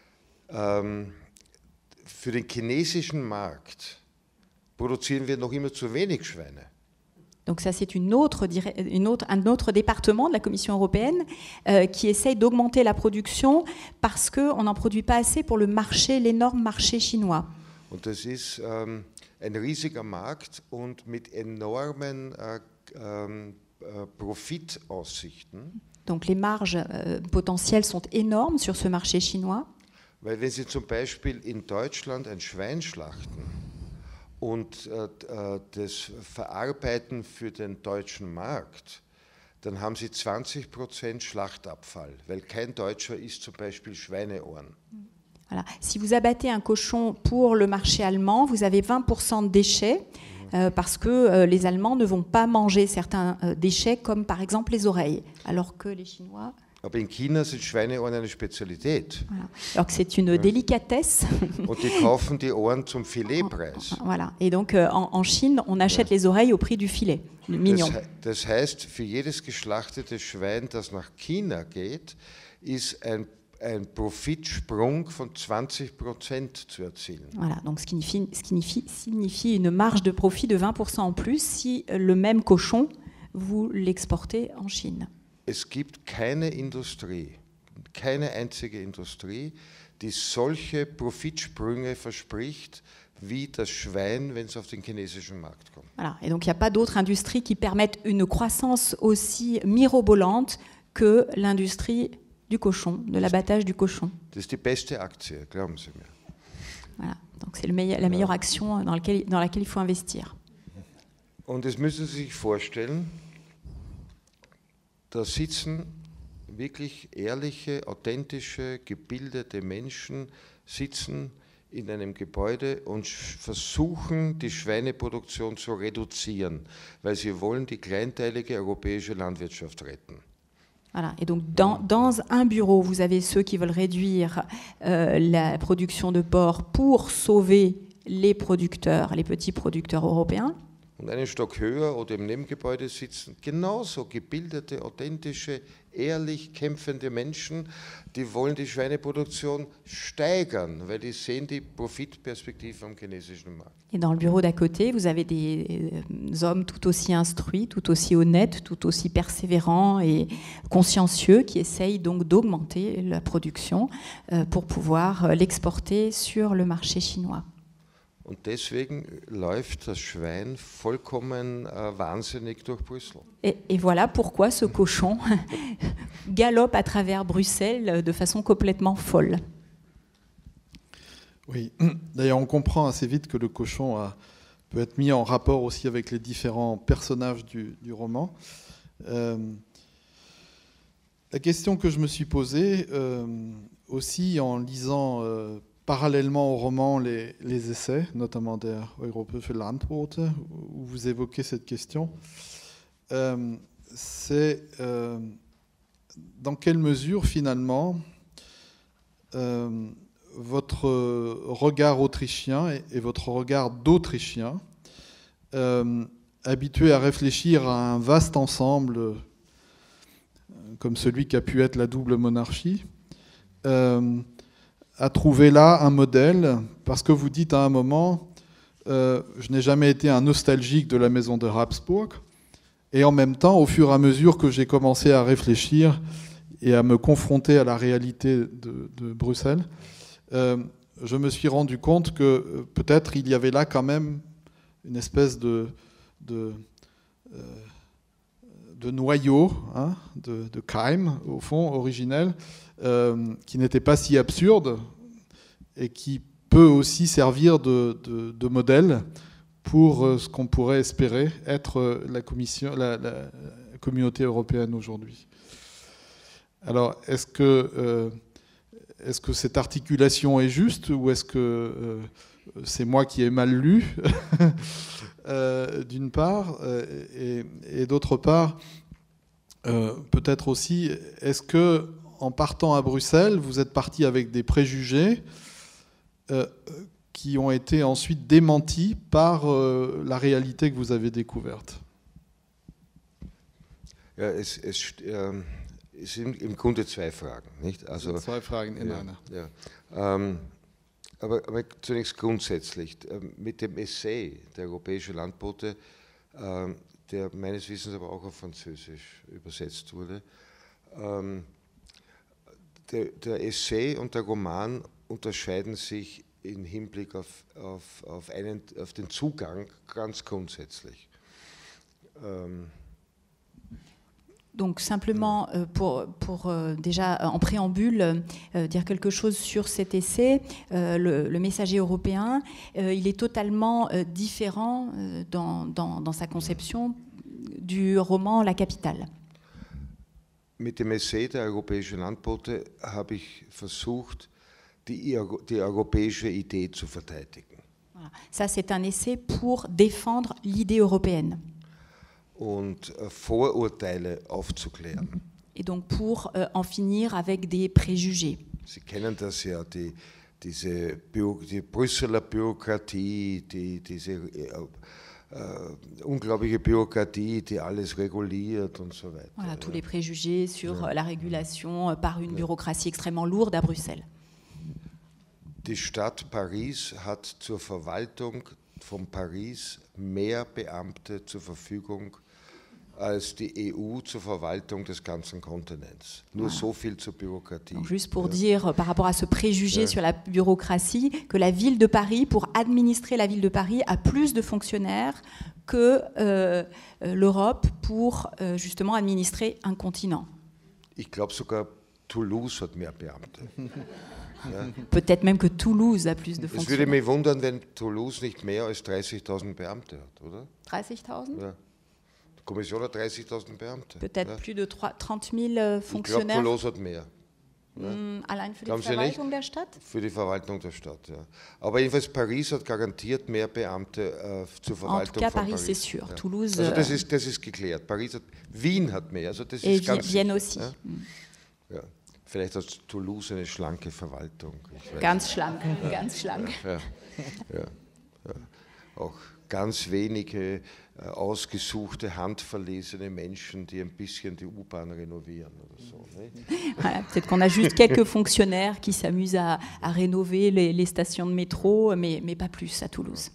S3: ähm, für den chinesischen Markt produzieren wir noch immer zu wenig Schweine.
S2: Donc ça, c'est une autre, une autre, un autre département de la Commission européenne euh, qui essaye d'augmenter la production parce qu'on n'en produit pas assez pour le marché, l'énorme marché chinois.
S3: Und das ist ähm, ein riesiger Markt und mit enormen äh, ähm, äh, Profitaussichten.
S2: Donc les marges euh, potentielles sont énormes sur ce marché chinois.
S3: Weil wenn Sie zum Beispiel in Deutschland ein Schwein schlachten und äh, das verarbeiten für den deutschen Markt, dann haben Sie zwanzig Prozent Schlachtabfall, weil kein Deutscher isst zum Beispiel Schweineohren.
S2: Voilà. Si vous abattez un cochon pour le marché allemand, vous avez vingt pour cent de déchets euh, parce que euh, les Allemands ne vont pas manger certains euh, déchets comme par exemple les oreilles, alors que les Chinois...
S3: Aber in China sind Schweineohren eine Spezialität.
S2: Voilà. Alors que c'est une délicatesse.
S3: Und die kaufen die Ohren zum Filetpreis.
S2: Voilà. Et donc euh, en, en Chine, on achète ja. les oreilles au prix du filet, le mignon.
S3: Das, das heißt, für jedes geschlachtete Schwein, das nach China geht, ist ein, ein Profitsprung von zwanzig Prozent zu erzielen.
S2: Voilà. Donc ce qui signifie, ce signifie, signifie une marge de profit de vingt pour cent en plus si le même cochon, vous l'exportez en Chine.
S3: Es gibt keine Industrie, keine einzige Industrie, die solche Profitsprünge verspricht wie das Schwein, wenn es auf den chinesischen Markt kommt.
S2: Voilà. Et donc il n'y a pas d'autre industrie qui permette une croissance aussi mirobolante que l'industrie du cochon, de l'abattage du cochon.
S3: Das ist die beste Aktie, glauben Sie mir.
S2: Voilà. Donc c'est le meilleur, la meilleure action dans, lequel, dans laquelle il faut investir.
S3: Und das müssen Sie sich vorstellen. Da sitzen wirklich ehrliche, authentische, gebildete Menschen, sitzen in einem Gebäude und versuchen, die Schweineproduktion zu reduzieren, weil sie wollen die kleinteilige europäische Landwirtschaft retten.
S2: Voilà. Et donc dans, dans un bureau, vous avez ceux qui veulent réduire euh, la production de porc pour sauver les producteurs, les petits producteurs européens.
S3: Und einen Stock höher oder im Nebengebäude sitzen genauso gebildete, authentische, ehrlich kämpfende Menschen, die wollen die Schweineproduktion steigern, weil die sehen die Profitperspektive am chinesischen Markt.
S2: Et dans le bureau d'à côté, vous avez des hommes tout aussi instruits, tout aussi honnêtes, tout aussi persévérants et consciencieux qui essayent donc d'augmenter la production euh, pour pouvoir l'exporter sur le marché chinois.
S3: Und deswegen läuft das Schwein vollkommen äh, wahnsinnig durch Brüssel.
S2: Et, et voilà pourquoi ce cochon galope à travers Bruxelles de façon complètement folle.
S1: Oui, d'ailleurs on comprend assez vite que le cochon a, peut être mis en rapport aussi avec les différents personnages du, du roman. Euh, la question que je me suis posée euh, aussi en lisant euh, parallèlement au roman les, les essais, notamment der Europäische Landwirte, où vous évoquez cette question, euh, c'est euh, dans quelle mesure finalement euh, votre regard autrichien et, et votre regard d'Autrichien, euh, habitué à réfléchir à un vaste ensemble euh, comme celui qu'a pu être la double monarchie, euh, à trouver là un modèle, parce que vous dites à un moment, euh, je n'ai jamais été un nostalgique de la maison de Habsbourg, et en même temps, au fur et à mesure que j'ai commencé à réfléchir, et à me confronter à la réalité de, de Bruxelles, euh, je me suis rendu compte que euh, peut-être il y avait là quand même une espèce de, de, euh, de noyau, hein, de, de Keim, au fond, originel, euh, qui n'était pas si absurde et qui peut aussi servir de, de, de modèle pour euh, ce qu'on pourrait espérer être euh, la, commission, la, la communauté européenne aujourd'hui. Alors, est-ce que, euh, est-ce que cette articulation est juste ou est-ce que euh, c'est moi qui ai mal lu, euh, d'une part, euh, et, et d'autre part, euh, peut-être aussi, est-ce que en partant à Bruxelles, vous êtes parti avec des préjugés euh, qui ont été ensuite démentis par euh, la réalité que vous avez découverte?
S3: Ja, es, es, ähm, es sind im Grunde zwei Fragen, nicht? Also,
S1: zwei Fragen in
S3: ja,
S1: einer.
S3: Ja. Ähm, aber, aber zunächst grundsätzlich, äh, mit dem Essay der Europäische Landbote, äh, der meines Wissens aber auch auf Französisch übersetzt wurde, ähm, der, der Essay und der Roman unterscheiden sich im Hinblick auf, auf, auf, einen, auf den Zugang ganz grundsätzlich. Ähm,
S2: Donc simplement euh, pour, pour euh, déjà en préambule euh, dire quelque chose sur cet essai, euh, le, le Messager européen, euh, il est totalement euh, différent euh, dans, dans, dans sa conception du roman La Capitale.
S3: Mit dem Essay der Europäische Landbote habe ich versucht, die, die europäische Idee zu verteidigen.
S2: Voilà. Ça, c'est un essai pour défendre l'idée européenne.
S3: Und Vorurteile aufzuklären.
S2: Et donc pour euh, en finir avec des préjugés.
S3: Sie kennen das ja, die, diese Büro, die Brüsseler Bürokratie, die, diese äh, äh, unglaubliche Bürokratie, die alles reguliert und so weiter.
S2: Voilà, tous les préjugés sur ja. la régulation par une ja. bureaucratie extrêmement lourde à Bruxelles.
S3: Die Stadt Paris hat zur Verwaltung von Paris mehr Beamte zur Verfügung als die E U zur Verwaltung des ganzen Kontinents. Nur voilà. So viel zur Bürokratie.
S2: Donc juste pour ja. dire, par rapport à ce préjugé ja. sur la bureaucratie, que la ville de Paris, pour administrer la ville de Paris, a plus de fonctionnaires que euh, l'Europe pour euh, justement administrer un continent.
S3: Ich glaube sogar Toulouse hat mehr Beamte.
S2: Ja. Peut-être même que Toulouse a plus de fonctionnaires.
S3: Es würde mich wundern, wenn Toulouse nicht mehr als dreißigtausend Beamte hat, oder?
S2: dreißigtausend?
S3: Ja. Die Kommission hat dreißigtausend Beamte.
S2: Peut-être
S3: ja.
S2: plus de trente mille fonctionnaires.
S3: Ich glaube, Toulouse hat mehr. Ja.
S2: Mm, allein für die
S3: Glauben
S2: Verwaltung der Stadt?
S3: Für die Verwaltung der Stadt, ja. Aber jedenfalls Paris hat garantiert mehr Beamte äh, zur Verwaltung
S2: en tout cas,
S3: von
S2: Paris,
S3: Paris.
S2: C'est sûr.
S3: Ja.
S2: Toulouse,
S3: also das ist, das ist geklärt. Paris hat, Wien hat mehr. Also das
S2: et
S3: ist ganz
S2: Vienne
S3: sicher,
S2: aussi.
S3: Ja. Ja. Vielleicht hat Toulouse eine schlanke Verwaltung.
S2: Ganz schlank, ja. ganz schlank.
S3: Ja. Ja. Ja. Ja. Auch ganz wenige äh, ausgesuchte, handverlesene Menschen, die ein bisschen die U-Bahn renovieren oder so.
S2: Voilà, peut-être qu'on a juste quelques fonctionnaires qui s'amusent à, à rénover les, les stations de métro, mais, mais pas plus à Toulouse.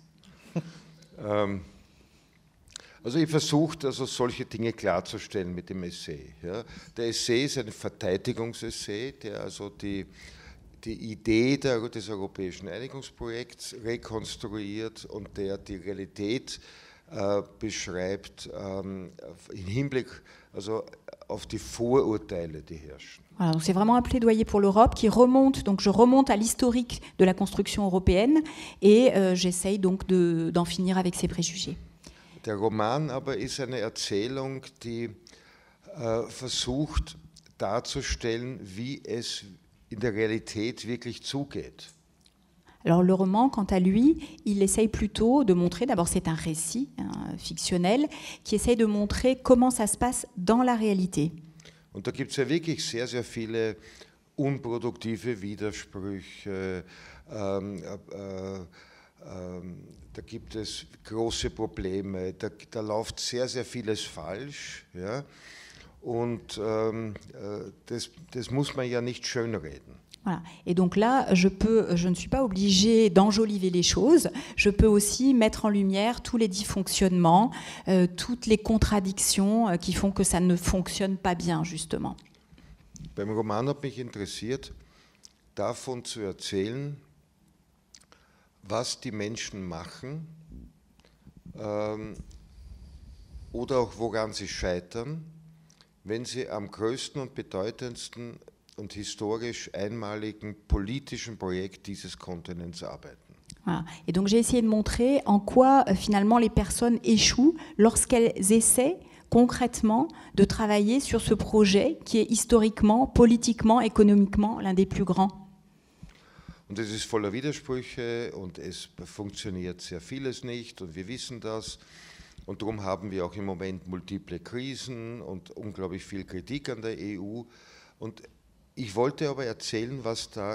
S3: Ähm, Also ich versuche also solche Dinge klarzustellen mit dem Essay. Ja. Der Essay ist ein Verteidigungsessay, der also die, die Idee der, des europäischen Einigungsprojekts rekonstruiert und der die Realität äh, beschreibt ähm, im Hinblick also auf die Vorurteile, die herrschen.
S2: Voilà, donc c'est vraiment un plaidoyer pour l'Europe qui remonte, donc je remonte à l'historique de la construction européenne et euh, j'essaye donc de, d'en finir avec ces préjugés.
S3: Der Roman aber ist eine Erzählung, die äh, versucht darzustellen, wie es in der Realität wirklich zugeht.
S2: Alors le roman, quant à lui, il essaye plutôt de montrer, d'abord c'est un récit hein, fictionnel, qui essaye de montrer comment ça se passe dans la réalité.
S3: Und da gibt es ja wirklich sehr, sehr viele unproduktive Widersprüche, ähm, äh, ähm, da gibt es große Probleme, da, da läuft sehr, sehr vieles falsch, ja? Und ähm, das, das muss man ja nicht schönreden.
S2: Voilà. Et donc là, je, peux, je ne suis pas obligée d'enjoliver les choses, je peux aussi mettre en lumière tous les dysfonctionnements, euh, toutes les contradictions euh, qui font que ça ne fonctionne pas bien, justement.
S3: Beim Roman hat mich interessiert, davon zu erzählen, was die Menschen machen ähm, oder auch woran sie scheitern, wenn sie am größten und bedeutendsten und historisch einmaligen politischen Projekt dieses Kontinents arbeiten.
S2: Voilà. Et donc j'ai essayé de montrer en quoi euh, finalement les personnes échouent lorsqu'elles essaient concrètement de travailler sur ce projet qui est historiquement, politiquement, économiquement l'un des plus grands.
S3: Und es ist voller Widersprüche und es funktioniert sehr vieles nicht und wir wissen das. Und darum haben wir auch im Moment multiple Krisen und unglaublich viel Kritik an der E U. Und ich wollte aber erzählen, was da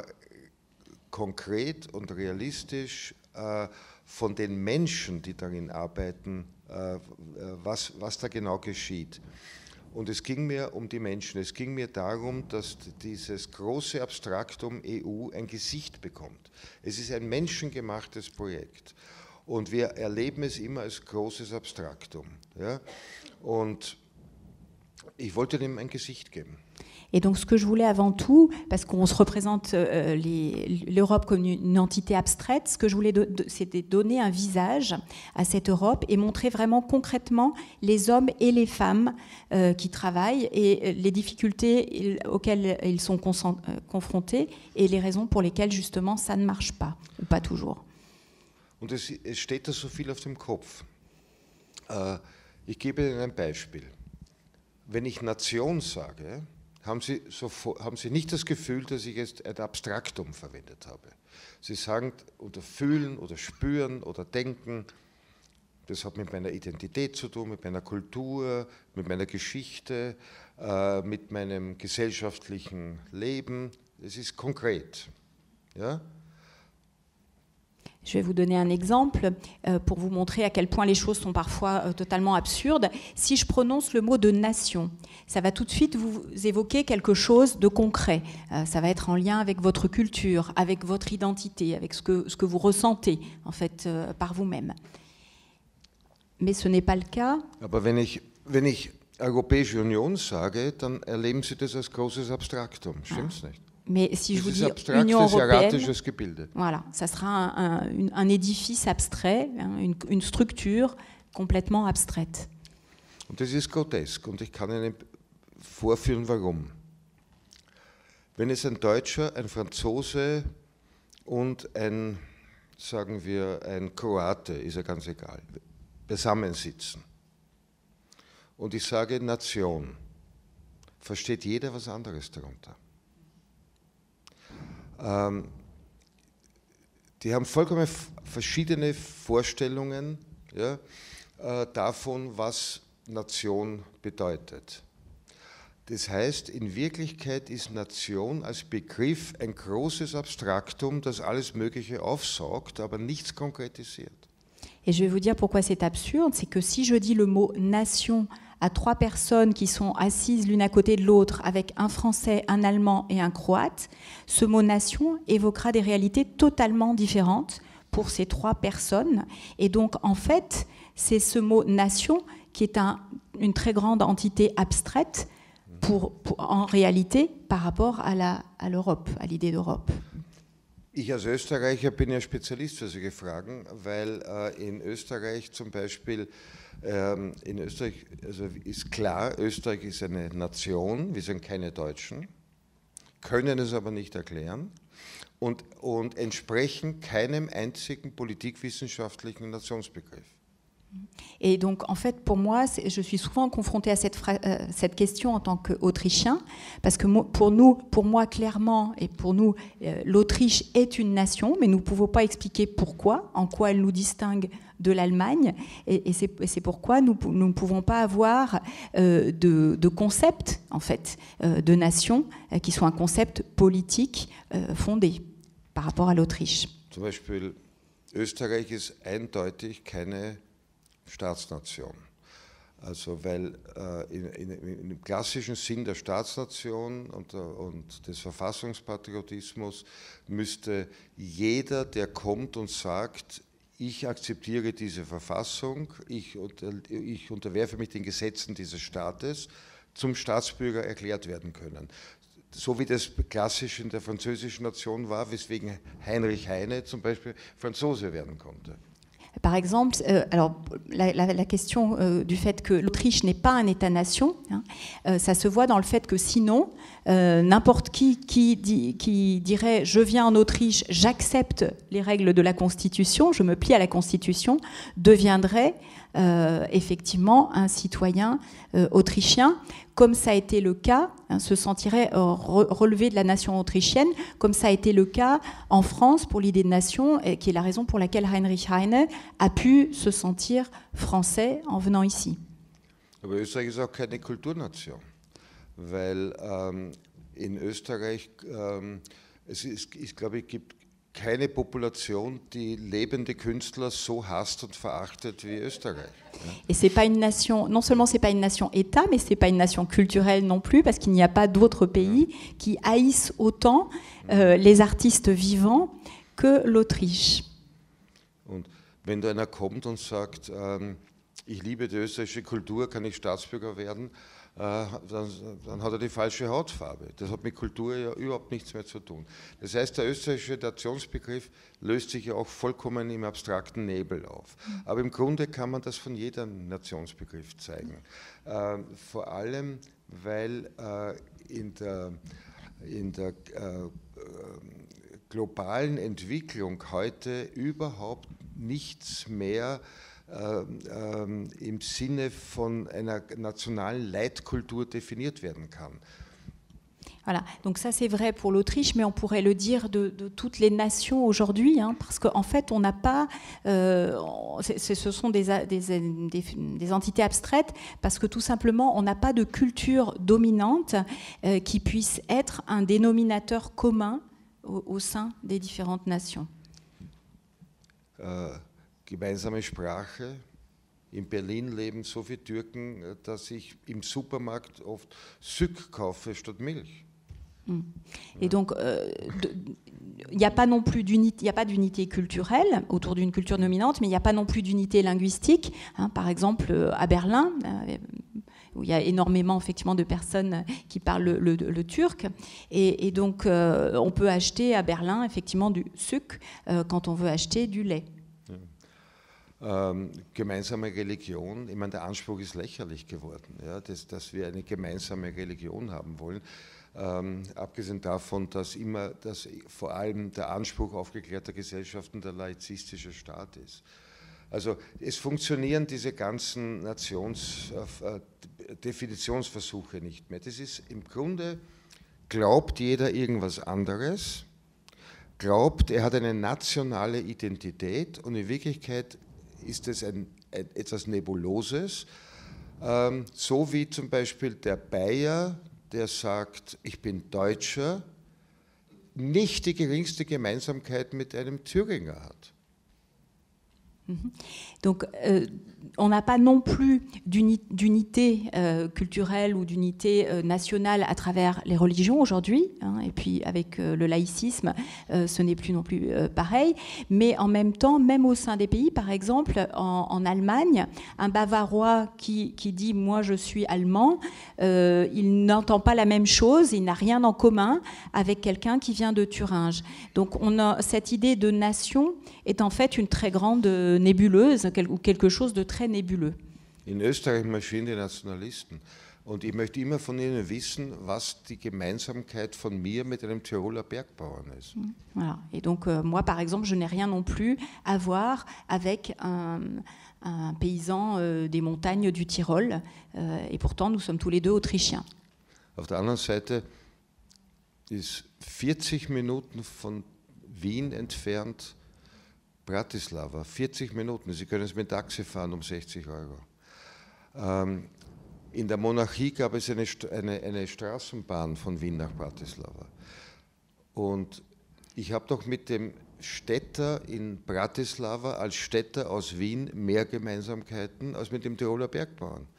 S3: konkret und realistisch äh, von den Menschen, die darin arbeiten, äh, was, was da genau geschieht. Und es ging mir um die Menschen, es ging mir darum, dass dieses große Abstraktum E U ein Gesicht bekommt. Es ist ein menschengemachtes Projekt und wir erleben es immer als großes Abstraktum. Ja? Und ich wollte dem ein Gesicht geben.
S2: Et donc ce que je voulais avant tout, parce qu'on se représente euh, l'Europe comme une entité abstraite, ce que je voulais, c'était donner un visage à cette Europe et montrer vraiment concrètement les hommes et les femmes euh, qui travaillent et les difficultés auxquelles ils sont confrontés et les raisons pour lesquelles justement ça ne marche pas, ou pas toujours.
S3: Und es, es steht da so viel auf dem Kopf. Äh, ich gebe Ihnen ein Beispiel. Wenn ich Nation sage, haben Sie, so, haben Sie nicht das Gefühl, dass ich jetzt ein Abstraktum verwendet habe. Sie sagen oder fühlen oder spüren oder denken, das hat mit meiner Identität zu tun, mit meiner Kultur, mit meiner Geschichte, äh, mit meinem gesellschaftlichen Leben. Es ist konkret. Ja?
S2: Je vais vous donner un exemple euh, pour vous montrer à quel point les choses sont parfois euh, totalement absurdes. Si je prononce le mot de nation, ça va tout de suite vous évoquer quelque chose de concret. Euh, ça va être en lien avec votre culture, avec votre identité, avec ce que, ce que vous ressentez en fait euh, par vous-même. Mais ce n'est pas le cas.
S3: Aber wenn ich, wenn ich Europäische Union sage, dann erleben Sie das als großes Abstraktum. Stimmt's nicht?
S2: Mais si je vous dis
S3: abstrakt,
S2: Union européenne,
S3: Gebilde.
S2: Voilà, ça sera un, un, un édifice abstrait, une, une structure complètement abstraite.
S3: Und das ist grotesk und ich kann Ihnen vorführen, warum. Wenn es ein Deutscher, ein Franzose und ein, sagen wir, ein Kroate, ist ja ganz egal, beisammensitzen und ich sage Nation, versteht jeder was anderes darunter. Ähm, die haben vollkommen verschiedene Vorstellungen, ja, äh, davon, was Nation bedeutet. Das heißt, in Wirklichkeit ist Nation als Begriff ein großes Abstraktum, das alles Mögliche aufsaugt, aber nichts konkretisiert.
S2: Et je vais vous dire pourquoi c'est absurde, c'est que si je dis le mot nation à trois personnes qui sont assises l'une à côté de l'autre avec un Français, un Allemand et un Croate, ce mot nation évoquera des réalités totalement différentes pour ces trois personnes. Et donc, en fait, c'est ce mot nation qui est un, une très grande entité abstraite pour, pour, en réalité par rapport à, la, à l'Europe, à l'idée d'Europe.
S3: Ich als Österreicher bin ja Spezialist für solche Fragen, weil äh, in Österreich zum Beispiel, ähm, in Österreich also ist klar, Österreich ist eine Nation, wir sind keine Deutschen, können es aber nicht erklären und, und entsprechen keinem einzigen politikwissenschaftlichen Nationsbegriff.
S2: Et donc, en fait, pour moi, je suis souvent confrontée à cette, euh, cette question en tant qu'Autrichien, parce que pour nous, pour moi, clairement, et pour nous, euh, l'Autriche est une nation, mais nous ne pouvons pas expliquer pourquoi, en quoi elle nous distingue de l'Allemagne, et, et c'est pourquoi nous, nous ne pouvons pas avoir euh, de, de concept, en fait, euh, de nation, euh, qui soit un concept politique euh, fondé par rapport à l'Autriche.
S3: Zum Beispiel, Österreich ist eindeutig keine Staatsnation. Also weil äh, in, in, im klassischen Sinn der Staatsnation und, und des Verfassungspatriotismus müsste jeder, der kommt und sagt, ich akzeptiere diese Verfassung, ich, unter, ich unterwerfe mich den Gesetzen dieses Staates, zum Staatsbürger erklärt werden können. so wie das klassisch in der französischen Nation war, weswegen Heinrich Heine zum Beispiel Franzose werden konnte.
S2: Par exemple, euh, alors, la, la, la question euh, du fait que l'Autriche n'est pas un État-nation, hein, euh, ça se voit dans le fait que sinon, euh, n'importe qui qui, dit, qui dirait « je viens en Autriche, j'accepte les règles de la Constitution, je me plie à la Constitution », deviendrait euh, effectivement un citoyen euh, autrichien, comme ça a été le cas, hein, se sentirait euh, re relevé de la nation autrichienne, comme ça a été le cas en France pour l'idée de nation, et qui est la raison pour laquelle Heinrich Heine a pu se sentir français en venant ici.
S3: Aber Österreich ist auch keine Kulturnation, weil ähm, in Österreich, ähm, es ist, ich glaube, es gibt keine Population, die lebende Künstler so hasst und verachtet wie Österreich.
S2: Et c'est pas une nation, non seulement c'est pas une nation État, mais c'est pas une nation culturelle non plus, parce qu'il n'y a pas d'autres pays qui haïssent autant euh, les artistes vivants que l'Autriche.
S3: Und wenn da einer kommt und sagt, ähm, ich liebe die österreichische Kultur, kann ich Staatsbürger werden, äh, dann, dann hat er die falsche Hautfarbe. Das hat mit Kultur ja überhaupt nichts mehr zu tun. Das heißt, der österreichische Nationsbegriff löst sich ja auch vollkommen im abstrakten Nebel auf. Aber im Grunde kann man das von jedem Nationsbegriff zeigen. Äh, vor allem, weil äh, in der, in der äh, globalen Entwicklung heute überhaupt nichts mehr äh, äh, im Sinne von einer nationalen Leitkultur definiert werden kann.
S2: Voilà, donc ça c'est vrai pour l'Autriche, mais on pourrait le dire de, de toutes les nations aujourd'hui, hein, parce qu'en fait on n'a pas, euh, ce sont des, des, des, des entités abstraites, parce que tout simplement on n'a pas de culture dominante euh, qui puisse être un dénominateur commun au, au sein des différentes nations.
S3: Äh, gemeinsame Sprache. In Berlin leben so viele Türken, dass ich im Supermarkt oft Sück kaufe statt Milch.
S2: Et donc, euh, il n'y a pas non plus d'unité, il n'y a pas d'unité culturelle autour d'une culture dominante, mais il n'y a pas non plus d'unité linguistique. Hein, par exemple, à Berlin, euh, où il y a énormément effectivement de personnes qui parlent le, le, le turc, et, et donc euh, on peut acheter à Berlin effectivement du Sück euh, quand on veut acheter du lait.
S3: Ähm, gemeinsame Religion, ich meine, der Anspruch ist lächerlich geworden, ja, dass, dass wir eine gemeinsame Religion haben wollen. Ähm, abgesehen davon, dass immer, dass vor allem der Anspruch aufgeklärter Gesellschaften der laizistische Staat ist. Also es funktionieren diese ganzen Nations, äh, Definitionsversuche nicht mehr. Das ist im Grunde, glaubt jeder irgendwas anderes, glaubt, er hat eine nationale Identität und in Wirklichkeit ist es ein, ein, etwas Nebuloses, ähm, so wie zum Beispiel der Bayer, der sagt, ich bin Deutscher, nicht die geringste Gemeinsamkeit mit einem Thüringer hat.
S2: Donc, euh, on n'a pas non plus d'unité euh, culturelle ou d'unité euh, nationale à travers les religions aujourd'hui, hein, et puis avec euh, le laïcisme, euh, ce n'est plus non plus euh, pareil, mais en même temps, même au sein des pays, par exemple, en, en Allemagne, un Bavarois qui, qui dit « moi je suis allemand euh, », il n'entend pas la même chose, il n'a rien en commun avec quelqu'un qui vient de Thuringe. Donc, on a, cette idée de nation est en fait une très grande nébuleuse ou quelque chose de très nébuleux.
S3: In Österreich marschieren die Nationalisten und ich möchte immer von ihnen wissen, was die Gemeinsamkeit von mir mit einem Tiroler Bergbauern ist.
S2: Voilà. Et donc euh, moi par exemple, je n'ai rien non plus à voir avec un, un paysan euh, des montagnes du Tyrol euh, et pourtant nous sommes tous les deux autrichiens.
S3: Auf der anderen Seite ist vierzig Minuten von Wien entfernt Bratislava, vierzig Minuten, Sie können es mit Taxi fahren um sechzig Euro. Ähm, in der Monarchie gab es eine, eine, eine Straßenbahn von Wien nach Bratislava. Und ich habe doch mit dem Städter in Bratislava als Städter aus Wien mehr Gemeinsamkeiten als mit dem Tiroler Bergbauern.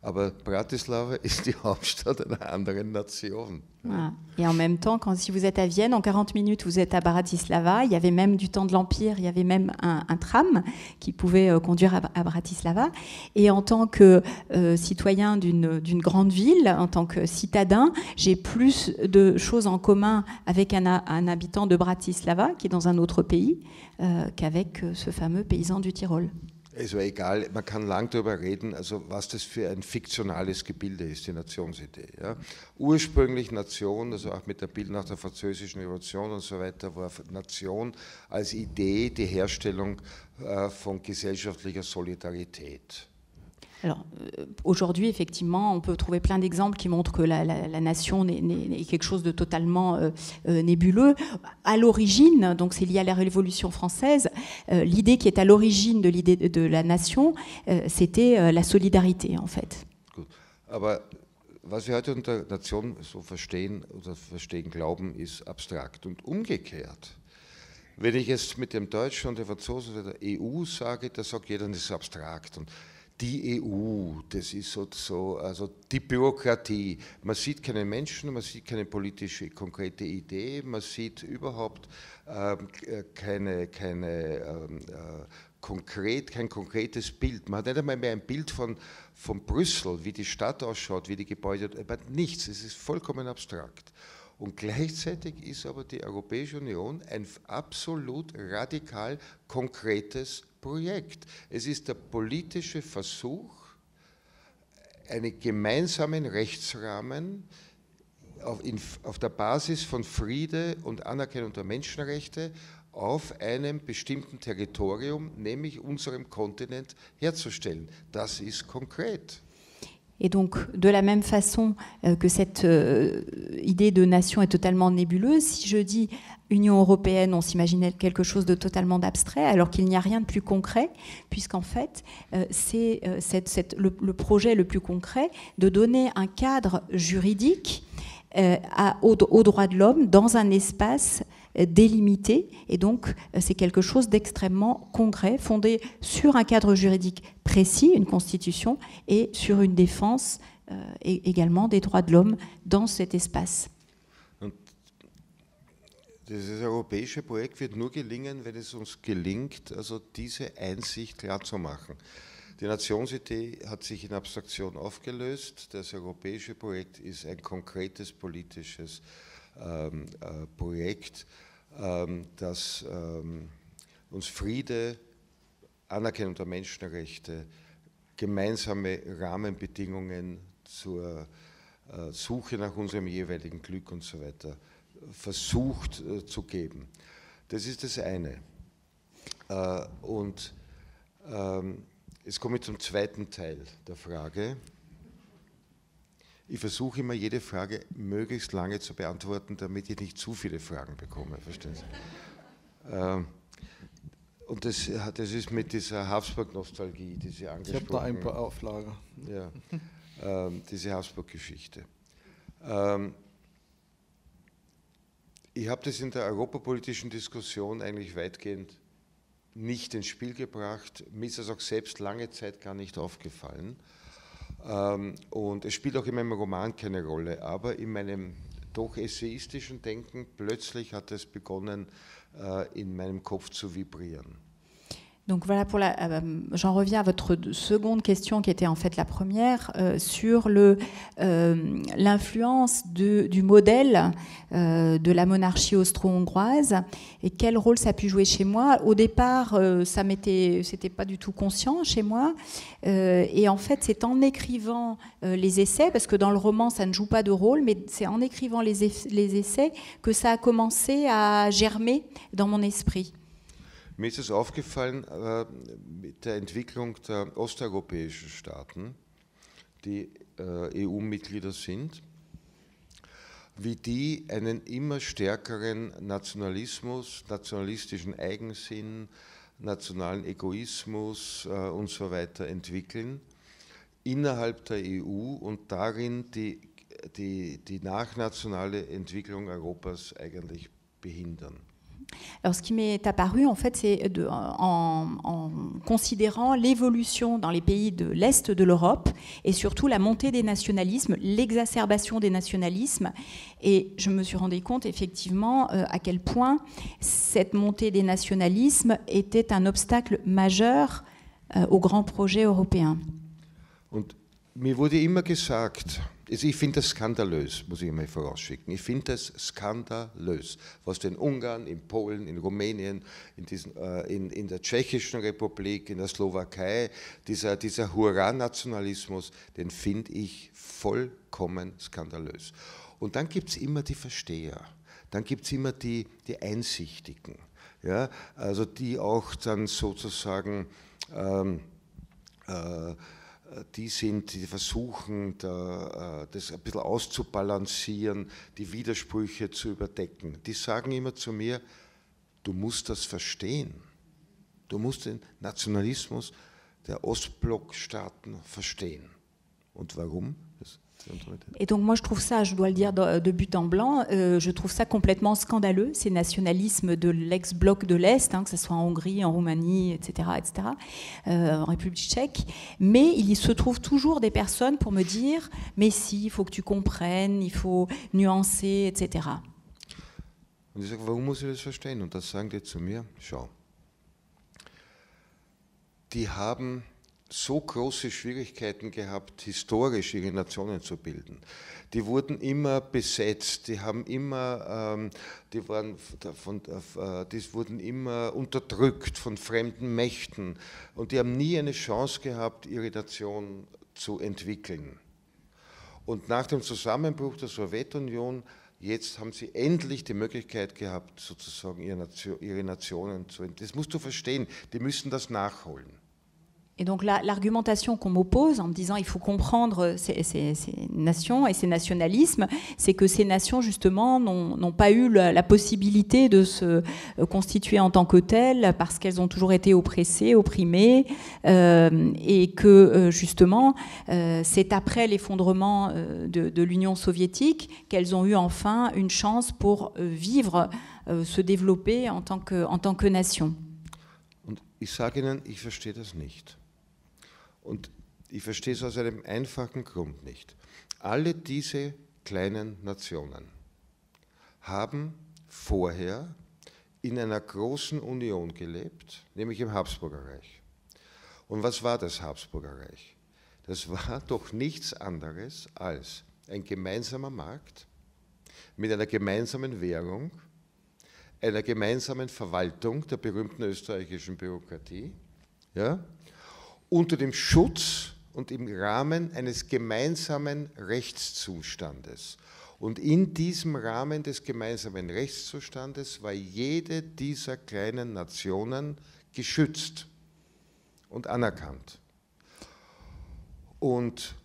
S3: Aber Bratislava ist die Hauptstadt einer anderen Nation.
S2: Voilà. Et en même temps, quand, si vous êtes à Vienne, en quarante minutes, vous êtes à Bratislava. Il y avait même du temps de l'Empire, il y avait même un, un tram qui pouvait euh, conduire à, à Bratislava. Et en tant que euh, citoyen d'une, d'une grande ville, en tant que citadin, j'ai plus de choses en commun avec un, un habitant de Bratislava, qui est dans un autre pays, euh, qu'avec ce fameux paysan du Tyrol.
S3: Also egal, man kann lang darüber reden, also was das für ein fiktionales Gebilde ist, die Nationsidee. Ja. Ursprünglich Nation, also auch mit der Bild nach der französischen Revolution und so weiter, war Nation als Idee die Herstellung äh, von gesellschaftlicher Solidarität.
S2: Alors, euh, aujourd'hui, effectivement, on peut trouver plein d'exemples qui montrent que la, la, la nation n'est, n'est quelque chose de totalement euh, euh, nébuleux. À l'origine, donc c'est lié à la Révolution française, euh, l'idée qui est à l'origine de l'idée de, de la nation, euh, c'était euh, la solidarité, en fait.
S3: Gut. Aber was wir heute unter Nation so verstehen oder verstehen glauben, ist abstrakt. Und umgekehrt, wenn ich jetzt mit dem Deutschen und der Franzosen oder der E U sage, da sagt jeder, das ist abstrakt. Und die E U, das ist so, so, also die Bürokratie. Man sieht keine Menschen, man sieht keine politische konkrete Idee, man sieht überhaupt äh, keine, keine ähm, äh, konkret, kein konkretes Bild. Man hat nicht einmal mehr ein Bild von, von Brüssel, wie die Stadt ausschaut, wie die Gebäude, aber nichts, es ist vollkommen abstrakt. Und gleichzeitig ist aber die Europäische Union ein absolut radikal konkretes Projekt. Es ist der politische Versuch, einen gemeinsamen Rechtsrahmen auf, in, auf der Basis von Friede und Anerkennung der Menschenrechte auf einem bestimmten Territorium, nämlich unserem Kontinent, herzustellen. Das ist konkret.
S2: Et donc, de la même façon euh, que cette euh, idée de nation est totalement nébuleuse, si je dis Union européenne, on s'imaginait quelque chose de totalement abstrait, alors qu'il n'y a rien de plus concret, puisqu'en fait, euh, c'est euh, cette, cette, le, le projet le plus concret de donner un cadre juridique euh, à, aux, aux droits de l'homme dans un espace délimité, et donc c'est quelque chose d'extrêmement concret, fondé sur un cadre juridique précis, une constitution, et sur une défense euh, et également des droits de l'homme dans cet espace.
S3: Und dieses europäische Projekt wird nur gelingen, wenn es uns gelingt, also diese Einsicht klar zu machen. Die Nationsidee hat sich in Abstraktion aufgelöst. Das europäische Projekt ist ein konkretes politisches ähm, äh, Projekt, ähm, das ähm, uns Friede, Anerkennung der Menschenrechte, gemeinsame Rahmenbedingungen zur äh, Suche nach unserem jeweiligen Glück und so weiter versucht äh, zu geben. Das ist das eine. Äh, und ähm, jetzt komme ich zum zweiten Teil der Frage. Ich versuche immer, jede Frage möglichst lange zu beantworten, damit ich nicht zu viele Fragen bekomme. Verstehen Sie? Ähm, und das, das ist mit dieser Habsburg-Nostalgie, die Sie angesprochen haben.
S1: Ich habe da ein paar Auflagen.
S3: Ja, ähm, diese Habsburg-Geschichte. Ähm, ich habe das in der europapolitischen Diskussion eigentlich weitgehend nicht ins Spiel gebracht. Mir ist das auch selbst lange Zeit gar nicht aufgefallen. Ähm, und es spielt auch in meinem Roman keine Rolle, aber in meinem doch essayistischen Denken plötzlich hat es begonnen, äh, in meinem Kopf zu vibrieren.
S2: Donc voilà, pour la, euh, j'en reviens à votre seconde question qui était en fait la première euh, sur le, euh, l'influence de, du modèle euh, de la monarchie austro-hongroise et quel rôle ça a pu jouer chez moi. Au départ, euh, ça m'était, c'était pas du tout conscient chez moi euh, et en fait c'est en écrivant euh, les essais, parce que dans le roman ça ne joue pas de rôle, mais c'est en écrivant les, eff- les essais que ça a commencé à germer dans mon esprit.
S3: Mir ist es aufgefallen äh, mit der Entwicklung der osteuropäischen Staaten, die äh, E U-Mitglieder sind, wie die einen immer stärkeren Nationalismus, nationalistischen Eigensinn, nationalen Egoismus äh, und so weiter entwickeln innerhalb der E U und darin die, die, die nachnationale Entwicklung Europas eigentlich behindern.
S2: Alors, ce qui m'est apparu, en fait, c'est de, en, en considérant l'évolution dans les pays de l'Est de l'Europe et surtout la montée des nationalismes, l'exacerbation des nationalismes. Et je me suis rendu compte, effectivement, euh, à quel point cette montée des nationalismes était un obstacle majeur euh, au grand projet européen.
S3: Und mir wurde immer gesagt, also ich finde das skandalös, muss ich mal vorausschicken. Ich finde das skandalös, was da in Ungarn, in Polen, in Rumänien, in, diesen, äh, in, in der Tschechischen Republik, in der Slowakei, dieser, dieser Hurra-Nationalismus, den finde ich vollkommen skandalös. Und dann gibt es immer die Versteher, dann gibt es immer die, die Einsichtigen, ja? Also die auch dann sozusagen ähm, äh, die sind, die versuchen, da, das ein bisschen auszubalancieren, die Widersprüche zu überdecken. Die sagen immer zu mir, du musst das verstehen. Du musst den Nationalismus der Ostblockstaaten verstehen. Und warum? Das
S2: Et donc moi je trouve ça, je dois le dire de, de but en blanc, euh, je trouve ça complètement scandaleux, ces nationalismes de l'ex-bloc de l'Est, hein, que ce soit en Hongrie, en Roumanie, et cetera, et cetera, euh, en République tchèque. Mais il se trouve toujours des personnes pour me dire, mais si, il faut que tu comprennes, il faut nuancer, et cetera.
S3: Und ich sage, warum muss ich das verstehen? Und das sagen die zu mir, schau, die haben so große Schwierigkeiten gehabt, historisch ihre Nationen zu bilden. Die wurden immer besetzt, die haben immer, ähm, die waren von, äh, die wurden immer unterdrückt von fremden Mächten und die haben nie eine Chance gehabt, ihre Nation zu entwickeln. Und nach dem Zusammenbruch der Sowjetunion, jetzt haben sie endlich die Möglichkeit gehabt, sozusagen ihre, Nation, ihre Nationen zu entwickeln. Das musst du verstehen, die müssen das nachholen.
S2: Et donc la, l'argumentation qu'on m'oppose en me disant il faut comprendre ces, ces, ces nations et ces nationalismes, c'est que ces nations justement n'ont, n'ont pas eu la, la possibilité de se constituer en tant que telles parce qu'elles ont toujours été oppressées, opprimées, euh, et que euh, justement euh, c'est après l'effondrement euh, de, de l'Union soviétique qu'elles ont eu enfin une chance pour euh, vivre, euh, se développer en tant que, en tant que nation.
S3: Und ich sage Ihnen, ich verstehe das nicht. Und ich verstehe es aus einem einfachen Grund nicht. Alle diese kleinen Nationen haben vorher in einer großen Union gelebt, nämlich im Habsburgerreich. Und was war das Habsburgerreich? Das war doch nichts anderes als ein gemeinsamer Markt mit einer gemeinsamen Währung, einer gemeinsamen Verwaltung der berühmten österreichischen Bürokratie, ja, unter dem Schutz und im Rahmen eines gemeinsamen Rechtszustandes. Und in diesem Rahmen des gemeinsamen Rechtszustandes war jede dieser kleinen Nationen geschützt und anerkannt. Und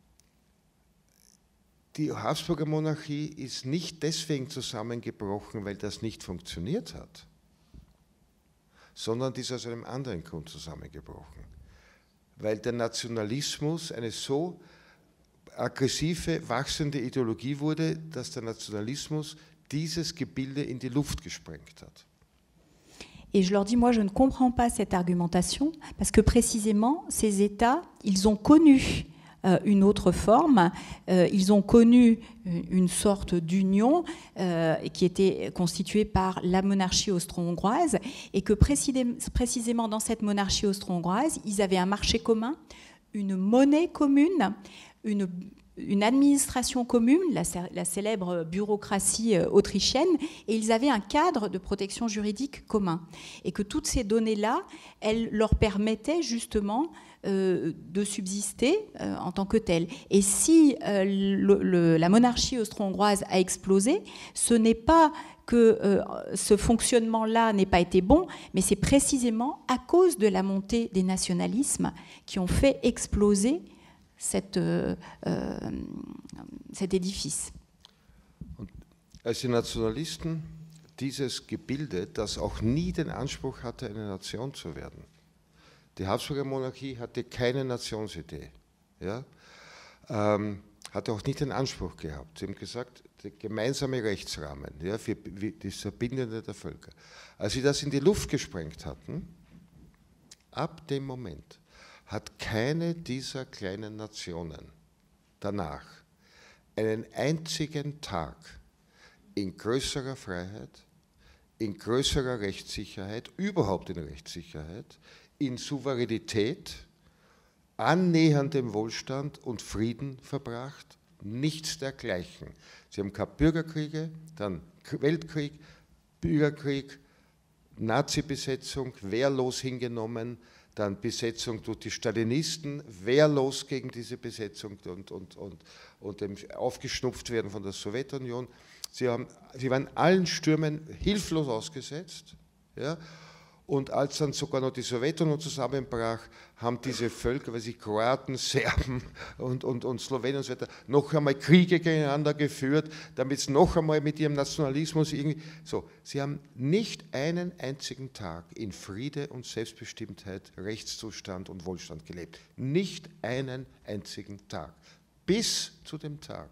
S3: die Habsburger Monarchie ist nicht deswegen zusammengebrochen, weil das nicht funktioniert hat, sondern die ist aus einem anderen Grund zusammengebrochen. Weil der Nationalismus eine so aggressive, wachsende Ideologie wurde, dass der Nationalismus dieses Gebilde in die Luft gesprengt hat.
S2: Et je leur dis, moi, je ne comprends pas cette argumentation, parce que précisément, ces États, ils ont connu euh, une autre forme, euh, ils ont connu une sorte d'union euh, qui était constituée par la monarchie austro-hongroise, et que précisément dans cette monarchie austro-hongroise, ils avaient un marché commun, une monnaie commune, une, une administration commune, la, la célèbre bureaucratie autrichienne, et ils avaient un cadre de protection juridique commun. Et que toutes ces données-là, elles leur permettaient justement euh, de subsister euh, en tant que telles. Et si euh, le, le, la monarchie austro-hongroise a explosé, ce n'est pas que euh, ce fonctionnement-là n'ait pas été bon, mais c'est précisément à cause de la montée des nationalismes qui ont fait exploser Cette, euh, euh, cet édifice.
S3: Und als die Nationalisten dieses Gebilde, das auch nie den Anspruch hatte, eine Nation zu werden, die Habsburger Monarchie hatte keine Nationsidee, ja? ähm, hatte auch nicht den Anspruch gehabt. Sie haben gesagt, der gemeinsame Rechtsrahmen, ja, für das Verbindende der Völker. Als sie das in die Luft gesprengt hatten, ab dem Moment hat keine dieser kleinen Nationen danach einen einzigen Tag in größerer Freiheit, in größerer Rechtssicherheit, überhaupt in Rechtssicherheit, in Souveränität, annäherndem Wohlstand und Frieden verbracht. Nichts dergleichen. Sie haben keine Bürgerkriege, dann Weltkrieg, Bürgerkrieg, Nazi-Besetzung, wehrlos hingenommen, dann Besetzung durch die Stalinisten, wehrlos gegen diese Besetzung und, und, und, und dem aufgeschnupft werden von der Sowjetunion. Sie, haben, sie waren allen Stürmen hilflos ausgesetzt. Ja? Und als dann sogar noch die Sowjetunion zusammenbrach, haben diese Völker, weiß ich, Kroaten, Serben und, und, und Slowenen und so weiter, noch einmal Kriege gegeneinander geführt, damit es noch einmal mit ihrem Nationalismus irgendwie... So, sie haben nicht einen einzigen Tag in Friede und Selbstbestimmtheit, Rechtszustand und Wohlstand gelebt. Nicht einen einzigen Tag. Bis zu dem Tag,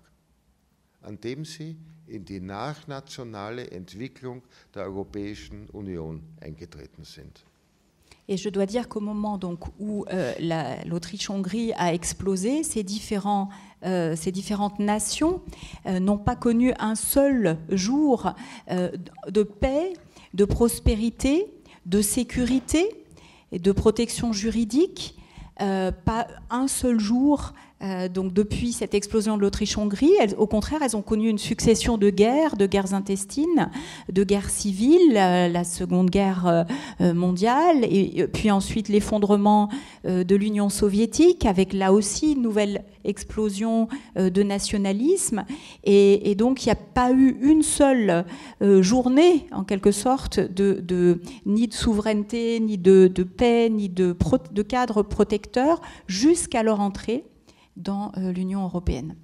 S3: an dem sie in die nachnationale Entwicklung der Europäischen Union eingetreten sind.
S2: Et je dois dire qu'au moment donc, où euh, l'Autriche-Hongrie a explosé, ces, différents, euh, ces différentes nations euh, n'ont pas connu un seul jour euh, de paix, de prospérité, de sécurité et de protection juridique. Euh, pas un seul jour euh, donc depuis cette explosion de l'Autriche-Hongrie. Au contraire, elles ont connu une succession de guerres, de guerres intestines, de guerres civiles, euh, la Seconde Guerre euh, mondiale, et, et puis ensuite l'effondrement euh, de l'Union soviétique, avec là aussi une nouvelle explosion euh, de nationalisme. Et, et donc, il n'y a pas eu une seule euh, journée, en quelque sorte, de, de, ni de souveraineté, ni de, de paix, ni de, pro, de cadre protecteur, jusqu'à leur entrée dans äh, l'Union européenne.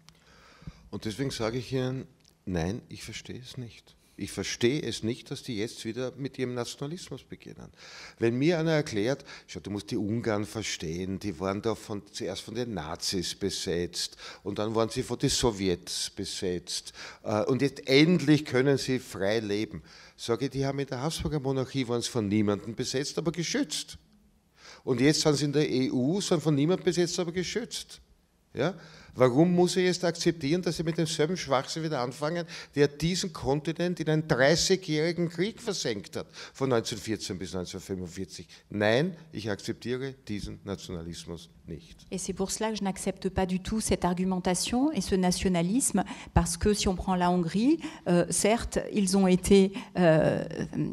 S3: Und deswegen sage ich Ihnen, nein, ich verstehe es nicht. Ich verstehe es nicht, dass die jetzt wieder mit ihrem Nationalismus beginnen. Wenn mir einer erklärt, schau, du musst die Ungarn verstehen, die waren da von, zuerst von den Nazis besetzt und dann waren sie von den Sowjets besetzt und jetzt endlich können sie frei leben. Sage ich, die haben in der Habsburger Monarchie, waren sie von niemandem besetzt, aber geschützt. Und jetzt sind sie in der E U, sind von niemandem besetzt, aber geschützt. Ja? Warum muss er jetzt akzeptieren, dass sie mit demselben Schwachsinn wieder anfangen, der diesen Kontinent in einen dreißigjährigen Krieg versenkt hat, von neunzehnhundertvierzehn bis neunzehnhundertfünfundvierzig? Nein, ich akzeptiere diesen Nationalismus nicht.
S2: Et c'est pour cela que je n'accepte pas du tout cette argumentation et ce nationalisme, parce que si on prend la Hongrie, euh, certes, ils ont été... Euh,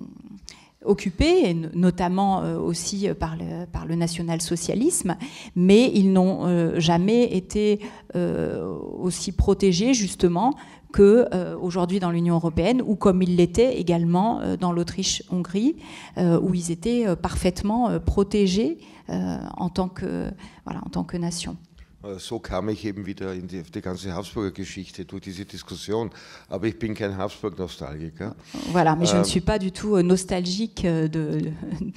S2: occupés, et notamment euh, aussi par le, par le national-socialisme, mais ils n'ont euh, jamais été euh, aussi protégés justement qu'aujourd'hui euh, dans l'Union européenne, ou comme ils l'étaient également euh, dans l'Autriche-Hongrie, euh, où ils étaient euh, parfaitement euh, protégés euh, en tant que, voilà, en tant que nation.
S3: So kam ich eben wieder in die, die ganze Habsburger Geschichte durch diese Diskussion. Aber ich bin kein Habsburg-Nostalgiker.
S2: Voilà, mais je ähm, ne suis pas du tout nostalgique de, de,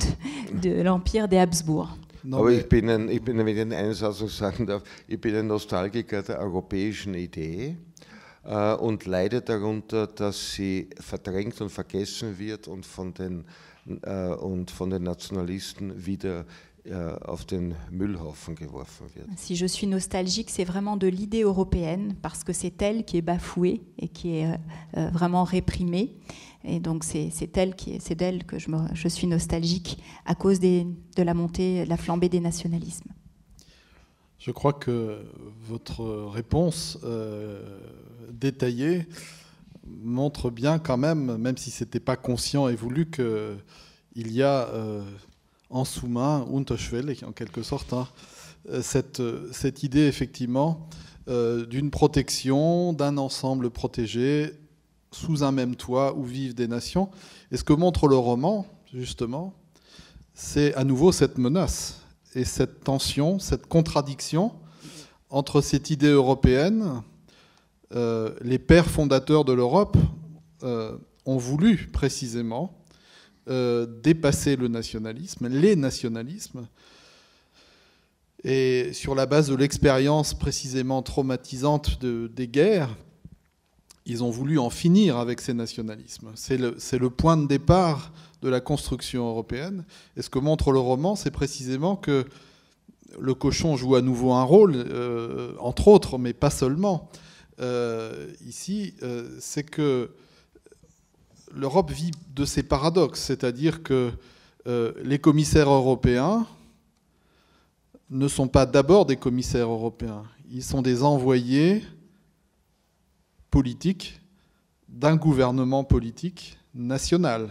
S2: de l'Empire des Habsbourg.
S3: Non, aber ich bin, ein, ich bin, wenn ich einen Satz noch sagen darf, ich bin ein Nostalgiker der europäischen Idee äh, und leide darunter, dass sie verdrängt und vergessen wird und von den, äh, und von den Nationalisten wieder auf den Müllhaufen geworfen wird.
S2: Si je suis nostalgique, c'est vraiment de l'idée européenne, parce que c'est elle qui est bafouée et qui est euh, vraiment réprimée. Et donc c'est elle qui, c'est d'elle que je, me, je suis nostalgique à cause des, de la montée, de la flambée des nationalismes.
S1: Je crois que votre réponse euh, détaillée montre bien quand même, même si ce n'était pas conscient et voulu, qu'il y a... Euh, en sous-main, unterschwellig en quelque sorte, hein, cette, cette idée effectivement euh, d'une protection, d'un ensemble protégé sous un même toit où vivent des nations. Et ce que montre le roman, justement, c'est à nouveau cette menace et cette tension, cette contradiction entre cette idée européenne. Euh, les pères fondateurs de l'Europe euh, ont voulu précisément Euh, dépasser le nationalisme, les nationalismes, et sur la base de l'expérience précisément traumatisante de, des guerres, ils ont voulu en finir avec ces nationalismes. C'est le, c'est le point de départ de la construction européenne. Et ce que montre le roman, c'est précisément que le cochon joue à nouveau un rôle, euh, entre autres, mais pas seulement. Euh, ici, euh, c'est que l'Europe vit de ces paradoxes, c'est-à-dire que euh, les commissaires européens ne sont pas d'abord des commissaires européens, ils sont des envoyés politiques d'un gouvernement politique national.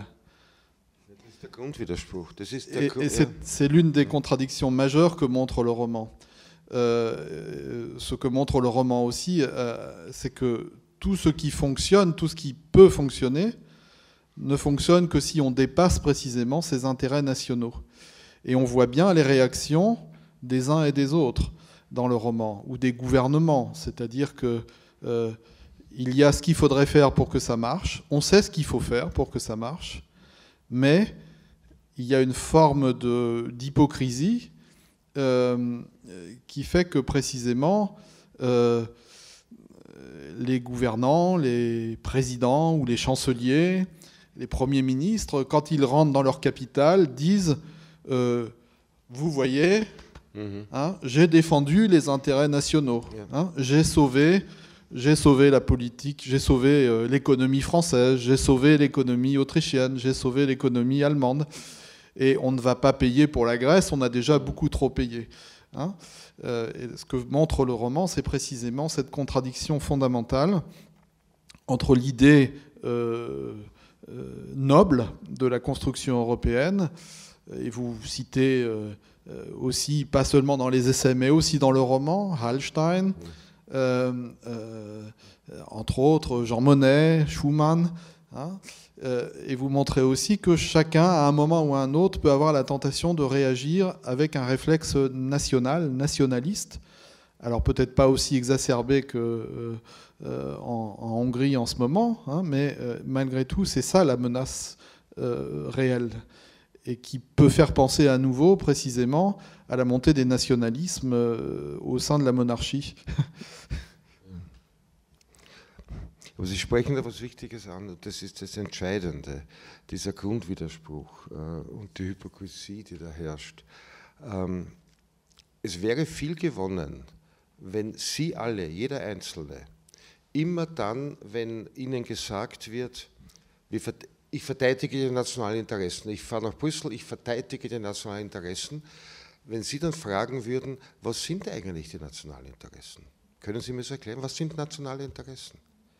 S1: Et, et c'est, c'est l'une des contradictions majeures que montre le roman. Euh, ce que montre le roman aussi, euh, c'est que tout ce qui fonctionne, tout ce qui peut fonctionner, ne fonctionne que si on dépasse précisément ces intérêts nationaux. Et on voit bien les réactions des uns et des autres dans le roman, ou des gouvernements, c'est-à-dire que euh, il y a ce qu'il faudrait faire pour que ça marche, on sait ce qu'il faut faire pour que ça marche, mais il y a une forme de, d'hypocrisie euh, qui fait que précisément euh, les gouvernants, les présidents ou les chanceliers, les premiers ministres, quand ils rentrent dans leur capitale, disent euh, « Vous voyez, mm-hmm. hein, j'ai défendu les intérêts nationaux, yeah. hein, j'ai sauvé, j'ai sauvé la politique, j'ai sauvé euh, l'économie française, j'ai sauvé l'économie autrichienne, j'ai sauvé l'économie allemande. Et on ne va pas payer pour la Grèce, on a déjà beaucoup trop payé. Hein. Euh, et ce que montre le roman, c'est précisément cette contradiction fondamentale entre l'idée euh, euh, noble de la construction européenne, et vous citez euh, aussi, pas seulement dans les essais, mais aussi dans le roman, Hallstein, euh, euh, entre autres Jean Monnet, Schumann, hein, euh, et vous montrez aussi que chacun, à un moment ou à un autre, peut avoir la tentation de réagir avec un réflexe national, nationaliste, alors peut-être pas aussi exacerbé que euh, euh, en, en Hongrie en ce moment, hein, mais euh, malgré tout, c'est ça la menace euh, réelle, et qui peut faire penser à nouveau précisément à la montée des nationalismes euh, au sein de la monarchie.
S3: Aber Sie sprechen da etwas Wichtiges an, und das ist das Entscheidende, dieser Grundwiderspruch äh, und die Hypokrisie, die da herrscht. Ähm, es wäre viel gewonnen, wenn Sie alle, jeder Einzelne, immer dann, wenn Ihnen gesagt wird, ich verteidige die nationalen Interessen, ich fahre nach Brüssel, ich verteidige die nationalen Interessen, wenn Sie dann fragen würden, was sind eigentlich die nationalen Interessen? Können Sie mir das erklären? Was sind nationale Interessen?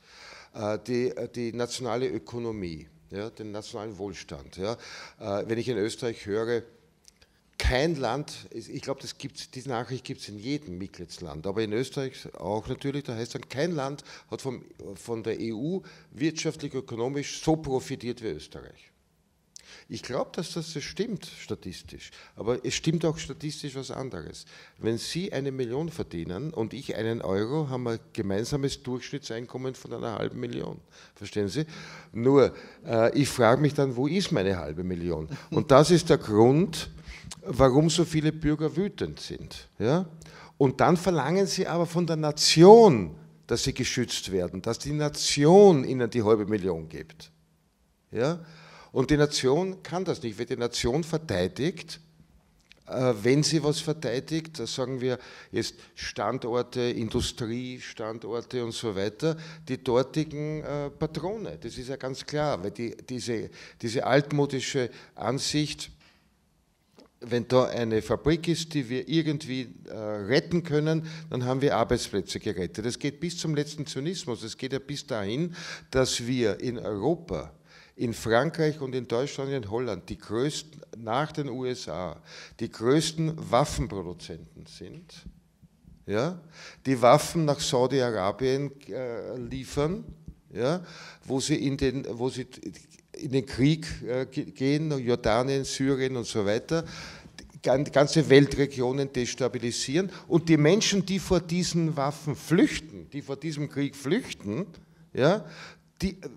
S3: Die, die nationale Ökonomie, ja, den nationalen Wohlstand. Ja. Wenn ich in Österreich höre, kein Land, ich glaube, das gibt's, diese Nachricht gibt es in jedem Mitgliedsland, aber in Österreich auch natürlich, da heißt dann, kein Land hat vom, von der E U wirtschaftlich, ökonomisch so profitiert wie Österreich. Ich glaube, dass das stimmt statistisch, aber es stimmt auch statistisch was anderes. Wenn Sie eine Million verdienen und ich einen Euro, haben wir ein gemeinsames Durchschnittseinkommen von einer halben Million. Verstehen Sie? Nur, äh, ich frage mich dann, wo ist meine halbe Million? Und das ist der Grund, warum so viele Bürger wütend sind. Ja? Und dann verlangen sie aber von der Nation, dass sie geschützt werden, dass die Nation ihnen die halbe Million gibt. Ja? Und die Nation kann das nicht, weil die Nation verteidigt, äh, wenn sie was verteidigt, da sagen wir jetzt Standorte, Industriestandorte und so weiter, die dortigen äh, Patrone, das ist ja ganz klar, weil die, diese, diese altmodische Ansicht, wenn da eine Fabrik ist, die wir irgendwie äh, retten können, dann haben wir Arbeitsplätze gerettet. Das geht bis zum letzten Zynismus, es geht ja bis dahin, dass wir in Europa, in Frankreich und in Deutschland und in Holland die größten, nach den U S A, die größten Waffenproduzenten sind, ja, die Waffen nach Saudi-Arabien äh, liefern, ja, wo sie in den, wo sie in den Krieg äh, gehen, Jordanien, Syrien und so weiter, die ganze Weltregionen destabilisieren, und die Menschen, die vor diesen Waffen flüchten, die vor diesem Krieg flüchten, ja, die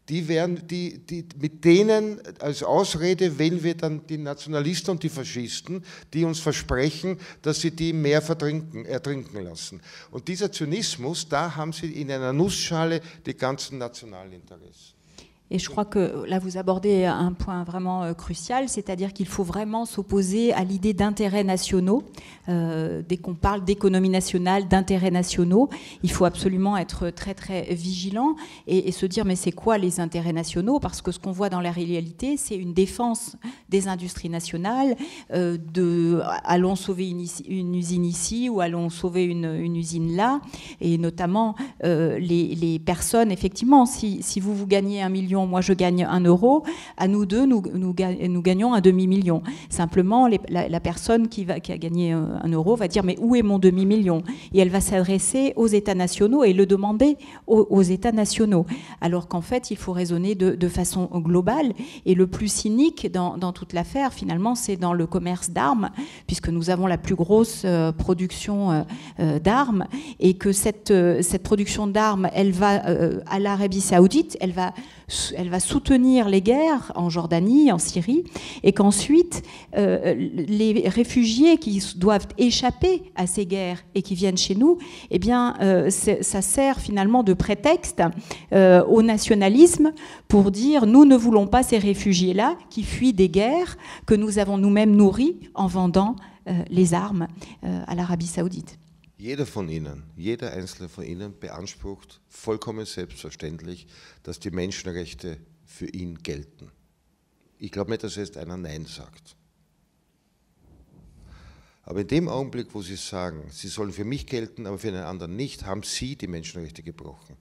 S3: die werden, die, die, mit denen als Ausrede wählen wir dann die Nationalisten und die Faschisten, die uns versprechen, dass sie die mehr vertrinken, ertrinken lassen. Und dieser Zynismus, da haben sie in einer Nussschale die ganzen nationalen Interessen.
S2: Et je crois que là, vous abordez un point vraiment euh, crucial, c'est-à-dire qu'il faut vraiment s'opposer à l'idée d'intérêts nationaux. Euh, dès qu'on parle d'économie nationale, d'intérêts nationaux, il faut absolument être très, très vigilant et, et se dire, mais c'est quoi les intérêts nationaux? Parce que ce qu'on voit dans la réalité, c'est une défense des industries nationales, euh, de allons sauver une, une usine ici ou allons sauver une, une usine là, et notamment euh, les, les personnes, effectivement, si, si vous, vous gagnez un million, moi je gagne un euro, à nous deux, nous, nous, nous gagnons un demi-million. Simplement, les, la, la personne qui, va, qui a gagné un euro va dire, mais où est mon demi-million? Et elle va s'adresser aux États nationaux et le demander aux, aux États nationaux. Alors qu'en fait, il faut raisonner de, de façon globale. Et le plus cynique dans, dans toute l'affaire, finalement, c'est dans le commerce d'armes, puisque nous avons la plus grosse euh, production euh, euh, d'armes, et que cette, euh, cette production d'armes, elle va euh, à l'Arabie Saoudite, elle va elle va soutenir les guerres en Jordanie, en Syrie, et qu'ensuite, euh, les réfugiés qui doivent échapper à ces guerres et qui viennent chez nous, eh bien, euh, ça sert finalement de prétexte euh, au nationalisme pour dire « nous ne voulons pas ces réfugiés-là qui fuient des guerres que nous avons nous-mêmes nourris en vendant euh, les armes euh, à l'Arabie Saoudite ».
S3: Jeder von Ihnen, jeder einzelne von Ihnen beansprucht vollkommen selbstverständlich, dass die Menschenrechte für ihn gelten. Ich glaube nicht, dass jetzt einer Nein sagt. Aber in dem Augenblick, wo Sie sagen, sie sollen für mich gelten, aber für einen anderen nicht, haben Sie die Menschenrechte gebrochen.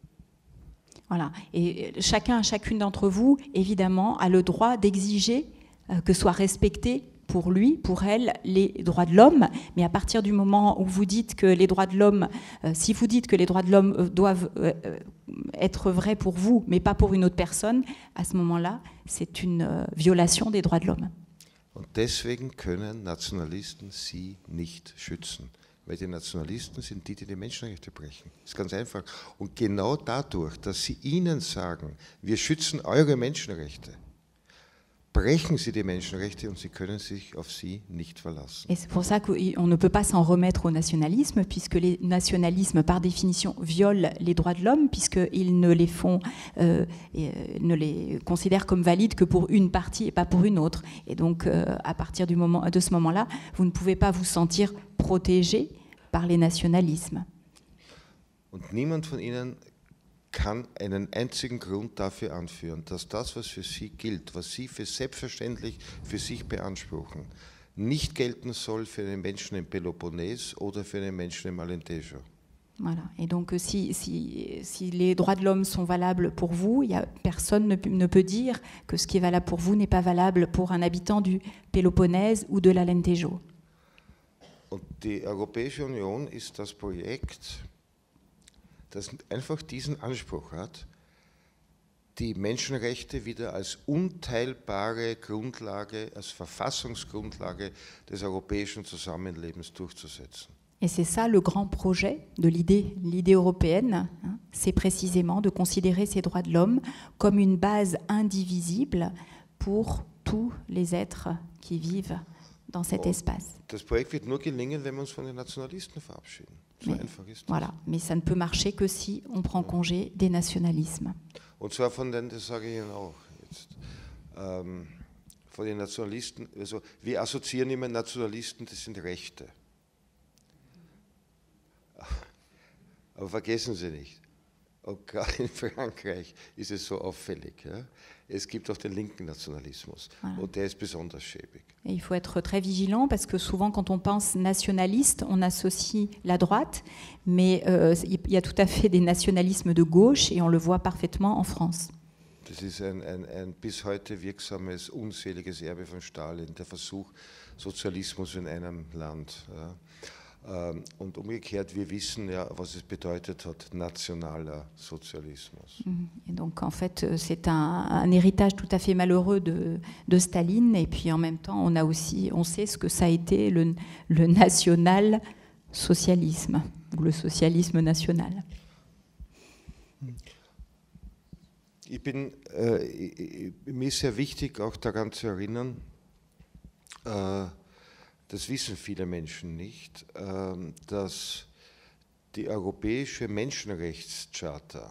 S2: Voilà. Et chacun, chacune d'entre vous, évidemment, a le droit d'exiger euh, que soient respectés pour lui, pour elle, les droits de l'homme. Mais à partir du moment où vous dites que les droits de l'homme, euh, si vous dites que les droits de l'homme euh, doivent euh, être vrais pour vous, mais pas pour une autre personne, à ce moment-là, c'est une euh, violation des droits de l'homme.
S3: Und deswegen können Nationalisten sie nicht schützen. Weil die Nationalisten sind die, die die Menschenrechte brechen. Das ist ganz einfach. Und genau dadurch, dass sie ihnen sagen, wir schützen eure Menschenrechte, brechen sie die Menschenrechte und sie können sich auf sie nicht verlassen.
S2: Et c'est pour ça qu'on ne peut pas s'en remettre au nationalisme, puisque les nationalismes, par définition, violent les droits de l'homme, puisqu'ils ne les font, euh, et, euh, ne les considèrent comme valides que pour une partie et pas pour une autre. Et donc, euh, à partir du moment, de ce moment-là, vous ne pouvez pas vous sentir protégé par les nationalismes.
S3: Und niemand von Ihnen kann einen einzigen Grund dafür anführen, dass das, was für Sie gilt, was Sie für selbstverständlich für sich beanspruchen, nicht gelten soll für einen Menschen im Peloponnes oder für einen Menschen im Alentejo.
S2: Voilà. Et donc, si, si, si les droits de l'homme sont valables pour vous, y a, personne ne, ne peut dire que ce qui est valable pour vous n'est pas valable pour un habitant du Péloponnèse ou de l'Alentejo.
S3: Und die Europäische Union ist das Projekt, das einfach diesen Anspruch hat, die Menschenrechte wieder als unteilbare Grundlage, als Verfassungsgrundlage des europäischen Zusammenlebens durchzusetzen.
S2: Et c'est ça le grand projet de l'idée, l'idée européenne, hein, c'est précisément de considérer ces droits de l'homme comme une base indivisible pour tous les êtres qui vivent dans cet
S3: Und
S2: espace.
S3: das Projekt wird nur gelingen, wenn wir uns von den Nationalisten verabschieden. So
S2: Mais,
S3: einfach ist das.
S2: voilà. Mais ça ne peut marcher que si on prend congé des nationalismes.
S3: Und zwar von den, das sage ich Ihnen auch jetzt, ähm, von den Nationalisten, also wir assoziieren immer Nationalisten, das sind Rechte. Aber vergessen Sie nicht, auch gerade in Frankreich ist es so auffällig. Ja? Es gibt auch den linken Nationalismus
S2: Voilà.
S3: und der ist besonders schäbig.
S2: Et il faut être très vigilant parce que souvent quand on pense nationaliste, on associe la droite, mais euh, il y a tout à fait des nationalismes de gauche et on le voit parfaitement en France.
S3: Das ist ein, ein, ein bis heute wirksames, unseliges Erbe von Stalin, der Versuch, Sozialismus in einem Land. Ja. Und umgekehrt, wir wissen ja, was es bedeutet hat, nationaler Sozialismus.
S2: Et donc en fait, c'est un, un héritage tout à fait malheureux de, de Staline, et puis en même temps, on a aussi, on sait ce que ça a été le, le national-socialisme, ou le socialisme national.
S3: ich bin, äh, ich, mir ist sehr wichtig, auch daran zu erinnern, äh, das wissen viele Menschen nicht, äh, dass die Europäische Menschenrechtscharta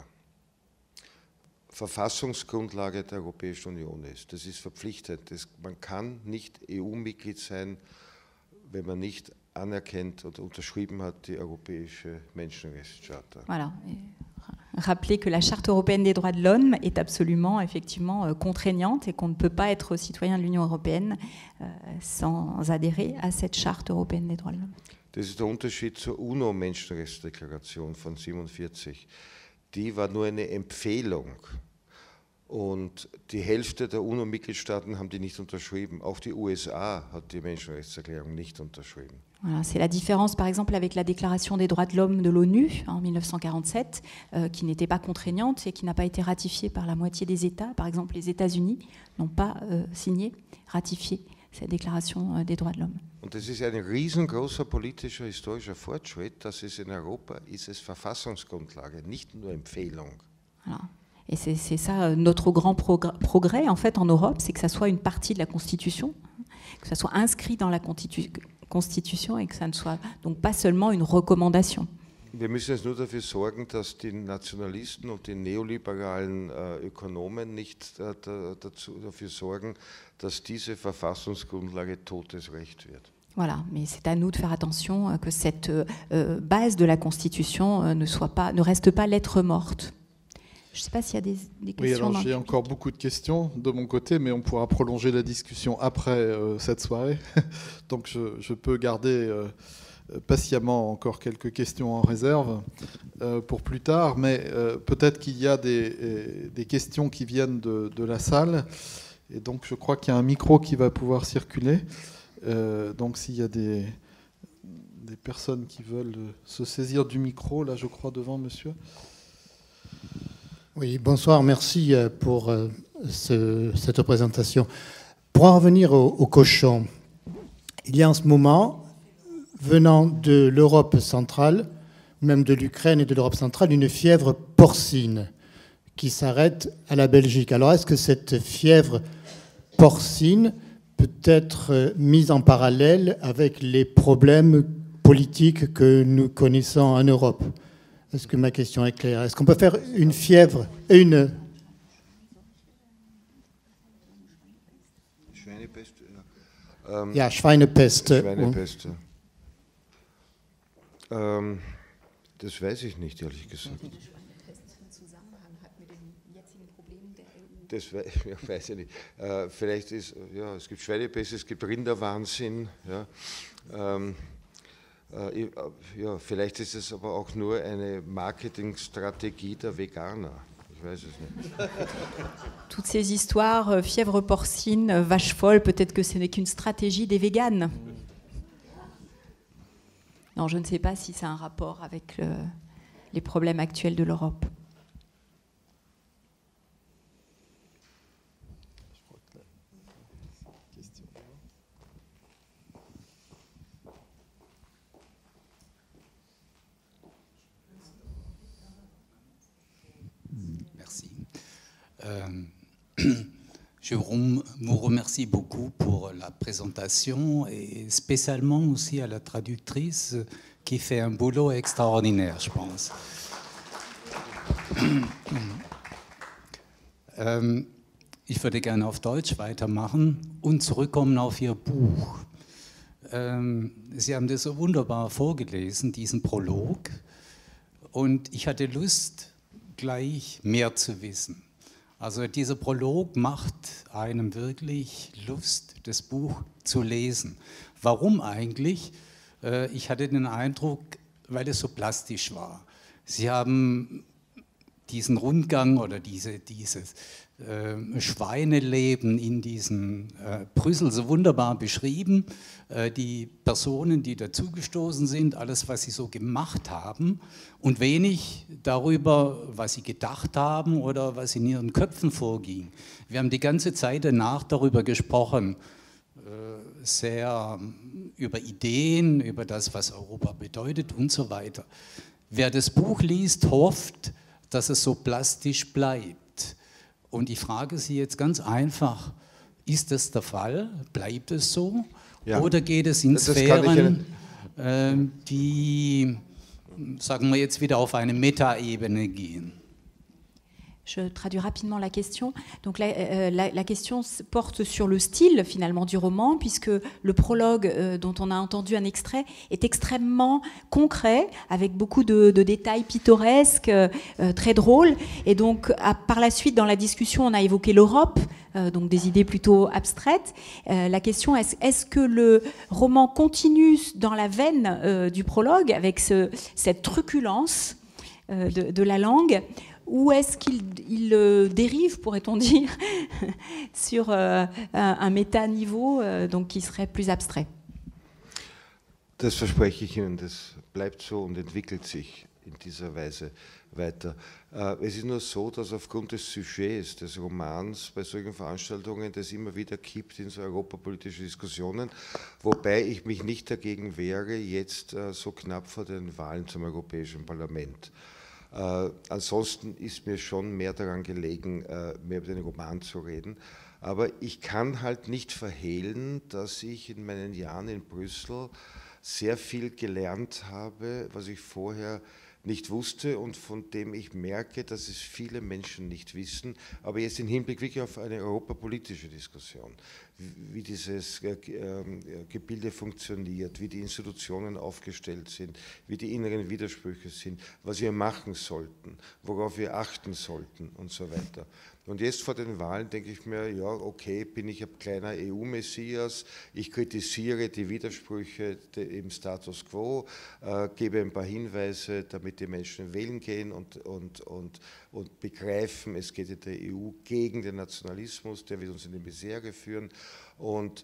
S3: Verfassungsgrundlage der Europäischen Union ist. Das ist verpflichtend. Das, man kann nicht E U-Mitglied sein, wenn man nicht anerkennt oder unterschrieben hat die Europäische Menschenrechtscharta.
S2: Voilà. Rappeler que la Charte européenne des droits de l'homme est absolument, effectivement, euh, contraignante et qu'on ne peut pas être citoyen de l'Union européenne euh, sans adhérer à cette Charte européenne des droits de l'homme.
S3: Das ist der Unterschied zur UNO-Menschenrechtsdeklaration von siebenundvierzig. Die war nur eine Empfehlung und die Hälfte der UNO-Mitgliedstaaten haben die nicht unterschrieben. Auch die U S A hat die Menschenrechtserklärung nicht unterschrieben.
S2: Voilà, c'est la différence, par exemple, avec la Déclaration des droits de l'homme de l'ONU en mille neuf cent quarante-sept, euh, qui n'était pas contraignante et qui n'a pas été ratifiée par la moitié des États. Par exemple, les États-Unis n'ont pas euh, signé, ratifié cette Déclaration euh, des droits de l'homme.
S3: Und das ist ein riesengroßer politischer, historischer Fortschritt, dass es in Europa ist es Verfassungsgrundlage, nicht nur Empfehlung.
S2: Voilà. Et c'est, c'est ça notre grand progr- progrès en fait en Europe, c'est que ça soit une partie de la Constitution, que ça soit inscrit dans la Constitu- Constitution et que ça ne soit donc pas seulement une recommandation.
S3: Wir müssen jetzt nur dafür sorgen, dass die Nationalisten und die neoliberalen äh, Ökonomen nicht äh, da, dazu, dafür sorgen, dass diese Verfassungsgrundlage totes Recht wird.
S2: Voilà, mais c'est à nous de faire attention euh, que cette euh, base de la Constitution euh, ne soit pas, ne reste pas lettre morte. Je ne sais pas s'il y a des, des questions.
S1: Oui, alors
S2: dans
S1: j'ai encore beaucoup de questions de mon côté, mais on pourra prolonger la discussion après euh, cette soirée. Donc je, je peux garder euh, patiemment encore quelques questions en réserve euh, pour plus tard, mais euh, peut-être qu'il y a des, des questions qui viennent de, de la salle, et donc je crois qu'il y a un micro qui va pouvoir circuler. Euh, donc s'il y a des, des personnes qui veulent se saisir du micro, là je crois devant monsieur.
S4: Oui, bonsoir, merci pour ce, cette présentation. Pour en revenir au, au cochon, il y a en ce moment, venant de l'Europe centrale, même de l'Ukraine et de l'Europe centrale, une fièvre porcine qui s'arrête à la Belgique. Alors est-ce que cette fièvre porcine peut être mise en parallèle avec les problèmes politiques que nous connaissons en Europe ? Est-ce que ma question est claire? Est-ce qu'on peut faire une fièvre et une...
S3: Schweinepest, ja. Ähm,
S4: ja, Schweinepest.
S3: Schweinepest, ja. Ähm, das weiß ich nicht, ehrlich gesagt. Das weiß, ja, weiß ich nicht. Äh, vielleicht ist, ja, es gibt Schweinepest, es gibt Rinderwahnsinn, ja. Ähm, Ja, vielleicht ist es aber auch nur eine Marketingstratégie der Veganer. Ich weiß es nicht.
S2: Toutes ces histoires, fièvre porcine, vache folle, peut-être que ce n'est qu'une stratégie des véganes. Non, je ne sais pas si c'est un rapport avec le, les problèmes actuels de l'Europe.
S5: Euh, je vous remercie beaucoup pour la présentation et spécialement aussi à la traductrice qui fait un boulot extraordinaire, je pense. ähm, ich würde gerne auf Deutsch weitermachen und zurückkommen auf Ihr Buch. Ähm, Sie haben das so wunderbar vorgelesen, diesen Prolog, und ich hatte Lust, gleich mehr zu wissen. Also dieser Prolog macht einem wirklich Lust, das Buch zu lesen. Warum eigentlich? Ich hatte den Eindruck, weil es so plastisch war. Sie haben diesen Rundgang oder diese, dieses äh, Schweineleben in diesem äh, Brüssel so wunderbar beschrieben. Äh, die Personen, die dazugestoßen sind, alles, was sie so gemacht haben, und wenig darüber, was sie gedacht haben oder was in ihren Köpfen vorging. Wir haben die ganze Zeit danach darüber gesprochen, äh, sehr über Ideen, über das, was Europa bedeutet und so weiter. Wer das Buch liest, hofft, dass es so plastisch bleibt. Und ich frage Sie jetzt ganz einfach, ist das der Fall? Bleibt es so? Ja. Oder geht es in das Sphären, äh, die, sagen wir jetzt, wieder auf eine Metaebene gehen?
S2: Je traduis rapidement la question. Donc la, euh, la, la question porte sur le style finalement du roman, puisque le prologue euh, dont on a entendu un extrait est extrêmement concret, avec beaucoup de, de détails pittoresques, euh, très drôles. Et donc à, par la suite dans la discussion, on a évoqué l'Europe, euh, donc des idées plutôt abstraites. Euh, la question est est-ce que le roman continue dans la veine euh, du prologue avec ce, cette truculence euh, de, de la langue? Ou est-ce qu'il il, euh, dérive, pourrait-on dire, sur euh, un, un Métaniveau, euh, donc qui serait plus abstrait?
S3: Das verspreche ich Ihnen, das bleibt so und entwickelt sich in dieser Weise weiter. Äh, es ist nur so, dass aufgrund des Sujets des Romans bei solchen Veranstaltungen das immer wieder kippt in so europapolitische Diskussionen, wobei ich mich nicht dagegen wehre, jetzt äh, so knapp vor den Wahlen zum Europäischen Parlament. Äh, ansonsten ist mir schon mehr daran gelegen, äh, mehr über den Roman zu reden. Aber ich kann halt nicht verhehlen, dass ich in meinen Jahren in Brüssel sehr viel gelernt habe, was ich vorher nicht wusste und von dem ich merke, dass es viele Menschen nicht wissen, aber jetzt im Hinblick wirklich auf eine europapolitische Diskussion, wie dieses Gebilde funktioniert, wie die Institutionen aufgestellt sind, wie die inneren Widersprüche sind, was wir machen sollten, worauf wir achten sollten und so weiter. Und jetzt vor den Wahlen denke ich mir, ja, okay, bin ich ein kleiner E U-Messias, ich kritisiere die Widersprüche im Status quo, äh, gebe ein paar Hinweise, damit die Menschen wählen gehen und, und, und, und begreifen, es geht in der E U gegen den Nationalismus, der wird uns in die Misere führen. Und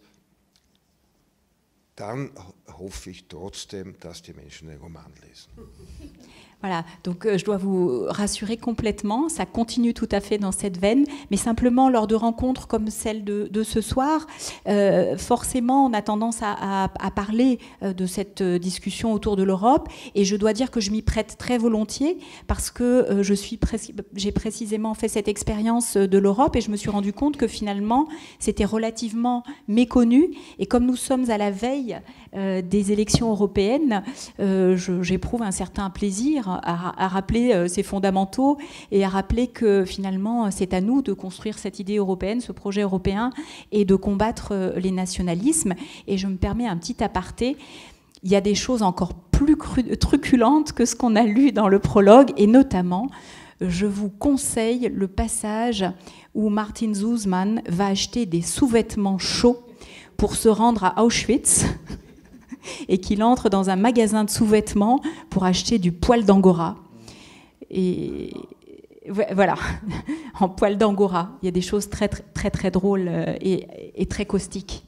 S3: dann hoffe ich trotzdem, dass die Menschen den Roman lesen.
S2: Voilà, donc euh, je dois vous rassurer complètement, ça continue tout à fait dans cette veine, mais simplement lors de rencontres comme celle de, de ce soir, euh, forcément on a tendance à, à, à parler de cette discussion autour de l'Europe, et je dois dire que je m'y prête très volontiers parce que euh, je suis pré- j'ai précisément fait cette expérience de l'Europe et je me suis rendu compte que finalement c'était relativement méconnu, et comme nous sommes à la veille euh, des élections européennes, euh, je, j'éprouve un certain plaisir À, à rappeler euh, ces fondamentaux et à rappeler que finalement c'est à nous de construire cette idée européenne, ce projet européen, et de combattre euh, les nationalismes. Et je me permets un petit aparté, il y a des choses encore plus cru- truculentes que ce qu'on a lu dans le prologue, et notamment je vous conseille le passage où Martin Zussmann va acheter des sous-vêtements chauds pour se rendre à Auschwitz et qu'il entre dans un magasin de sous-vêtements pour acheter du poil d'angora. Et voilà, en poil d'angora. Il y a des choses très très très, très drôles et, et très caustiques.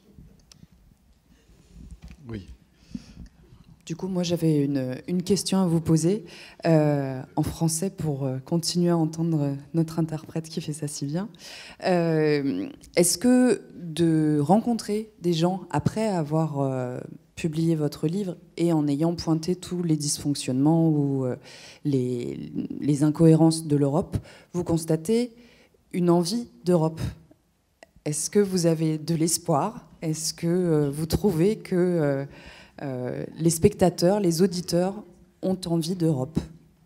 S1: Oui.
S6: Du coup, moi, j'avais une, une question à vous poser euh, en français pour continuer à entendre notre interprète qui fait ça si bien. Euh, est-ce que de rencontrer des gens après avoir euh, publié votre livre et en ayant pointé tous les dysfonctionnements ou euh, les, les incohérences de l'Europe, vous constatez une envie d'Europe? Est-ce que vous avez de l'espoir? Est-ce que euh, vous trouvez que euh, Euh, les spectateurs, les auditeurs ont envie d'Europe?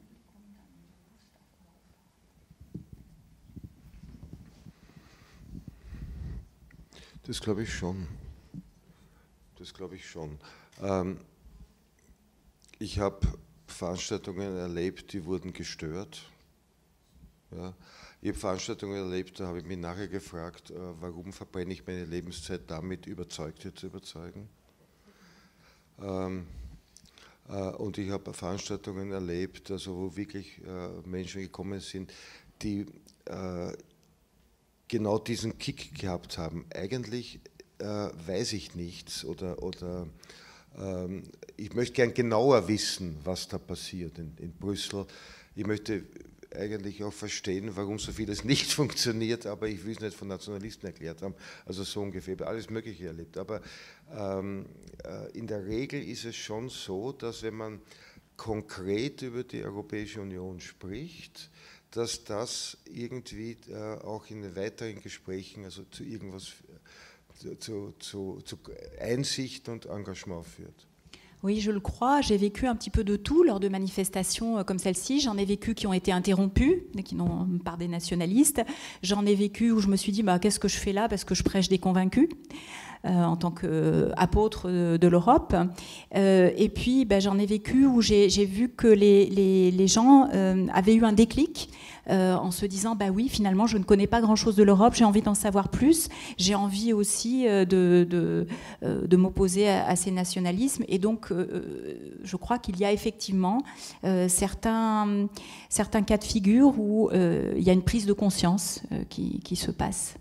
S3: Das glaube ich schon. Das glaube ich schon. Ähm, ich habe Veranstaltungen erlebt, die wurden gestört. Ja. Ich habe Veranstaltungen erlebt, da habe ich mich nachher gefragt, äh, warum verbrenne ich meine Lebenszeit damit, Überzeugte zu überzeugen. Ähm, äh, und ich habe Veranstaltungen erlebt, also wo wirklich äh, Menschen gekommen sind, die äh, genau diesen Kick gehabt haben. Eigentlich äh, weiß ich nichts oder, oder ähm, ich möchte gern genauer wissen, was da passiert in, in Brüssel. Ich möchte eigentlich auch verstehen, warum so vieles nicht funktioniert, aber ich will es nicht von Nationalisten erklärt haben, also so ungefähr, ich habe alles Mögliche erlebt. Aber ähm, äh, in der Regel ist es schon so, dass wenn man konkret über die Europäische Union spricht, dass das irgendwie äh, auch in den weiteren Gesprächen also zu irgendwas, zu, zu, zu Einsicht und Engagement führt.
S2: Oui, je le crois. J'ai vécu un petit peu de tout lors de manifestations comme celle-ci. J'en ai vécu qui ont été interrompues, qui n'ont, par des nationalistes. J'en ai vécu où je me suis dit, bah, qu'est-ce que je fais là parce que je prêche des convaincus. Euh, en tant qu'apôtre de, de l'Europe. Euh, et puis, ben, j'en ai vécu où j'ai, j'ai vu que les, les, les gens euh, avaient eu un déclic euh, en se disant, bah oui, finalement, je ne connais pas grand-chose de l'Europe, j'ai envie d'en savoir plus, j'ai envie aussi euh, de, de, euh, de m'opposer à, à ces nationalismes. Et donc, euh, je crois qu'il y a effectivement euh, certains, certains cas de figure où euh, il y a une prise de conscience euh, qui, qui se passe.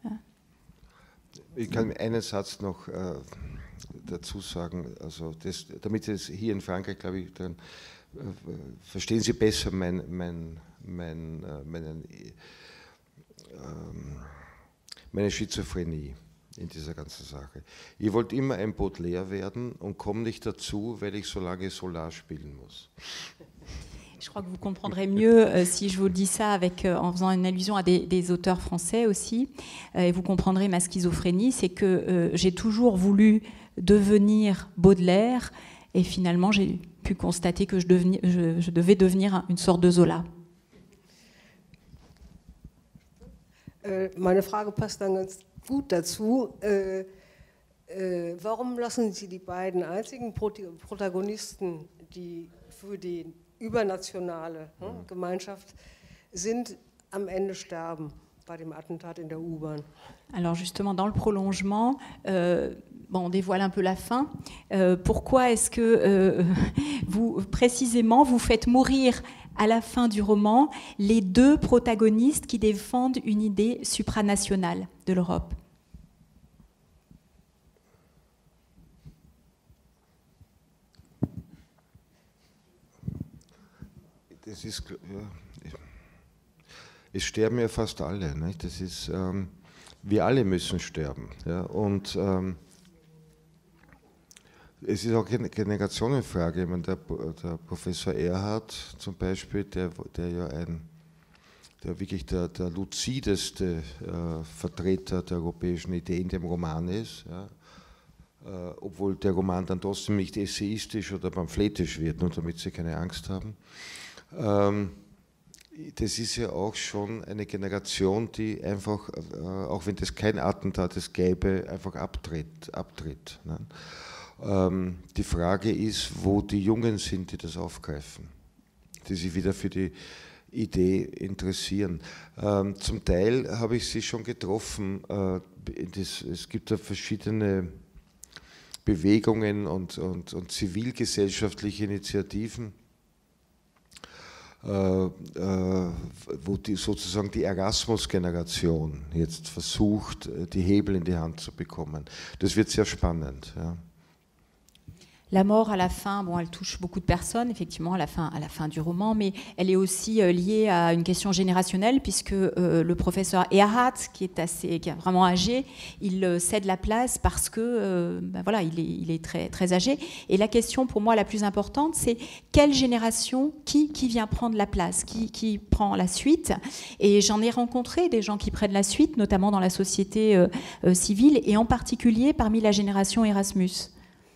S3: Ich kann einen Satz noch äh, dazu sagen, also das, damit es hier in Frankreich, glaube ich, dann äh, verstehen Sie besser mein, mein, mein, äh, meinen, äh, meine Schizophrenie in dieser ganzen Sache. Ich wollte immer ein Baudelaire werden und komme nicht dazu, weil ich so lange Solar spielen muss.
S2: Je crois que vous comprendrez mieux euh, si je vous dis ça avec, euh, en faisant une allusion à des, des auteurs français aussi. Euh, et vous comprendrez ma schizophrénie, c'est que euh, j'ai toujours voulu devenir Baudelaire et finalement j'ai pu constater que je, deveni, je, je devais devenir une sorte de Zola.
S7: Äh, meine Frage passt dann ganz gut dazu. Äh, äh, warum lassen Sie die beiden einzigen Protagonisten, die für die übernationale hm, Gemeinschaft sind, am Ende sterben bei dem Attentat in der U-Bahn?
S2: Alors justement, dans le prolongement, euh, bon, on dévoile un peu la fin. Euh, pourquoi est-ce que euh, vous, précisément, vous faites mourir à la fin du roman les deux protagonistes qui défendent une idée supranationale de l'Europe?
S3: Das ist, ja, es sterben ja fast alle. Nicht? Das ist, ähm, wir alle müssen sterben. Ja? Und ähm, es ist auch eine Generationenfrage. Ich meine, der, der Professor Erhard zum Beispiel, der, der ja ein, der wirklich der, der luzideste äh, Vertreter der europäischen Idee in dem Roman ist, ja? äh, obwohl der Roman dann trotzdem nicht essayistisch oder pamphlettisch wird, nur damit Sie keine Angst haben. Das ist ja auch schon eine Generation, die einfach, auch wenn das kein Attentat es gäbe, einfach abtritt. abtritt ne? Die Frage ist, wo die Jungen sind, die das aufgreifen, die sich wieder für die Idee interessieren. Zum Teil habe ich sie schon getroffen. Es gibt da verschiedene Bewegungen und, und, und zivilgesellschaftliche Initiativen, wo die, sozusagen die Erasmus-Generation jetzt versucht, die Hebel in die Hand zu bekommen. Das wird sehr spannend. Ja.
S2: La mort à la fin, bon, elle touche beaucoup de personnes, effectivement, à la fin, à la fin du roman, mais elle est aussi euh, liée à une question générationnelle, puisque euh, le professeur Erhard, qui est assez, qui est vraiment âgé, il euh, cède la place parce que, euh, ben voilà, il est, il est très, très âgé. Et la question, pour moi, la plus importante, c'est quelle génération, qui, qui vient prendre la place, qui, qui prend la suite. Et j'en ai rencontré des gens qui prennent la suite, notamment dans la société euh, euh, civile, et en particulier parmi la génération Erasmus.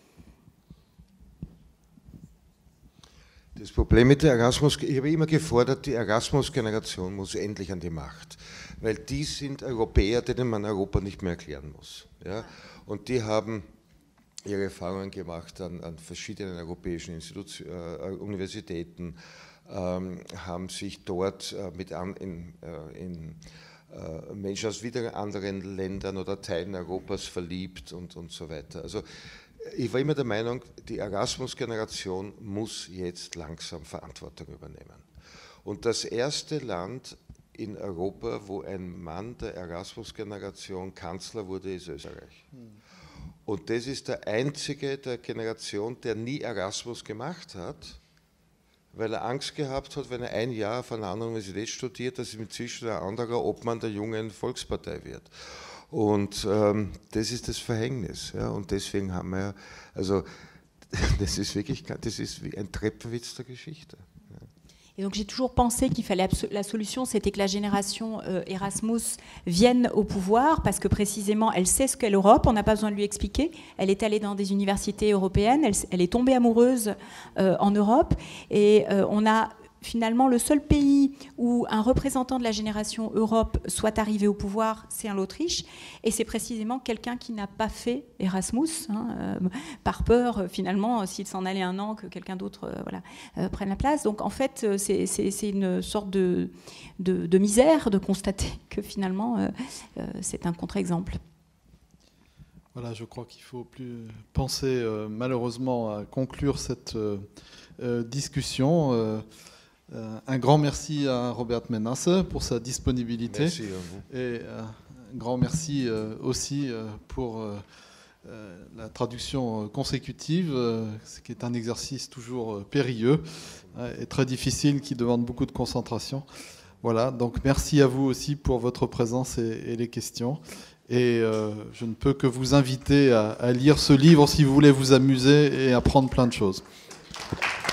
S3: Das Problem mit der Erasmus, ich habe immer gefordert, die Erasmus-Generation muss endlich an die Macht, weil die sind Europäer, denen man Europa nicht mehr erklären muss. Ja? Und die haben ihre Erfahrungen gemacht an, an verschiedenen europäischen Institut- äh, Universitäten, ähm, haben sich dort äh, mit an, in, äh, in äh, Menschen aus wieder anderen Ländern oder Teilen Europas verliebt und, und so weiter. Also, ich war immer der Meinung, die Erasmus-Generation muss jetzt langsam Verantwortung übernehmen. Und das erste Land in Europa, wo ein Mann der Erasmus-Generation Kanzler wurde, ist Österreich. Und das ist der einzige der Generation, der nie Erasmus gemacht hat, weil er Angst gehabt hat, wenn er ein Jahr auf einer anderen Universität studiert, dass ihm inzwischen ein anderer Obmann der jungen Volkspartei wird. Und ähm, das ist das Verhängnis. Ja? Und deswegen haben wir, also das ist wirklich, das ist wie ein Treppenwitz der Geschichte. Ja.
S2: Et donc j'ai toujours pensé qu'il fallait la solution, c'était que la génération euh, Erasmus vienne au pouvoir, parce que précisément elle sait ce qu'est l'Europe, on n'a pas besoin de lui expliquer. Elle est allée dans des universités européennes, elle, elle est tombée amoureuse euh, en Europe, et euh, on a finalement le seul pays où un représentant de la génération Europe soit arrivé au pouvoir, c'est l'Autriche, et c'est précisément quelqu'un qui n'a pas fait Erasmus, hein, euh, par peur finalement, s'il s'en allait un an, que quelqu'un d'autre euh, voilà, euh, prenne la place. Donc en fait, c'est, c'est, c'est une sorte de, de, de misère de constater que finalement, euh, euh, c'est un contre-exemple.
S1: Voilà, je crois qu'il faut plus penser euh, malheureusement à conclure cette euh, euh, discussion. Euh, Euh, un grand merci à Robert Menasse pour sa disponibilité.
S3: Merci à vous.
S1: Et euh, un grand merci euh, aussi euh, pour euh, euh, la traduction consécutive, euh, ce qui est un exercice toujours euh, périlleux euh, et très difficile, qui demande beaucoup de concentration. Voilà, donc merci à vous aussi pour votre présence et, et les questions. Et euh, je ne peux que vous inviter à, à lire ce livre si vous voulez vous amuser et apprendre plein de choses.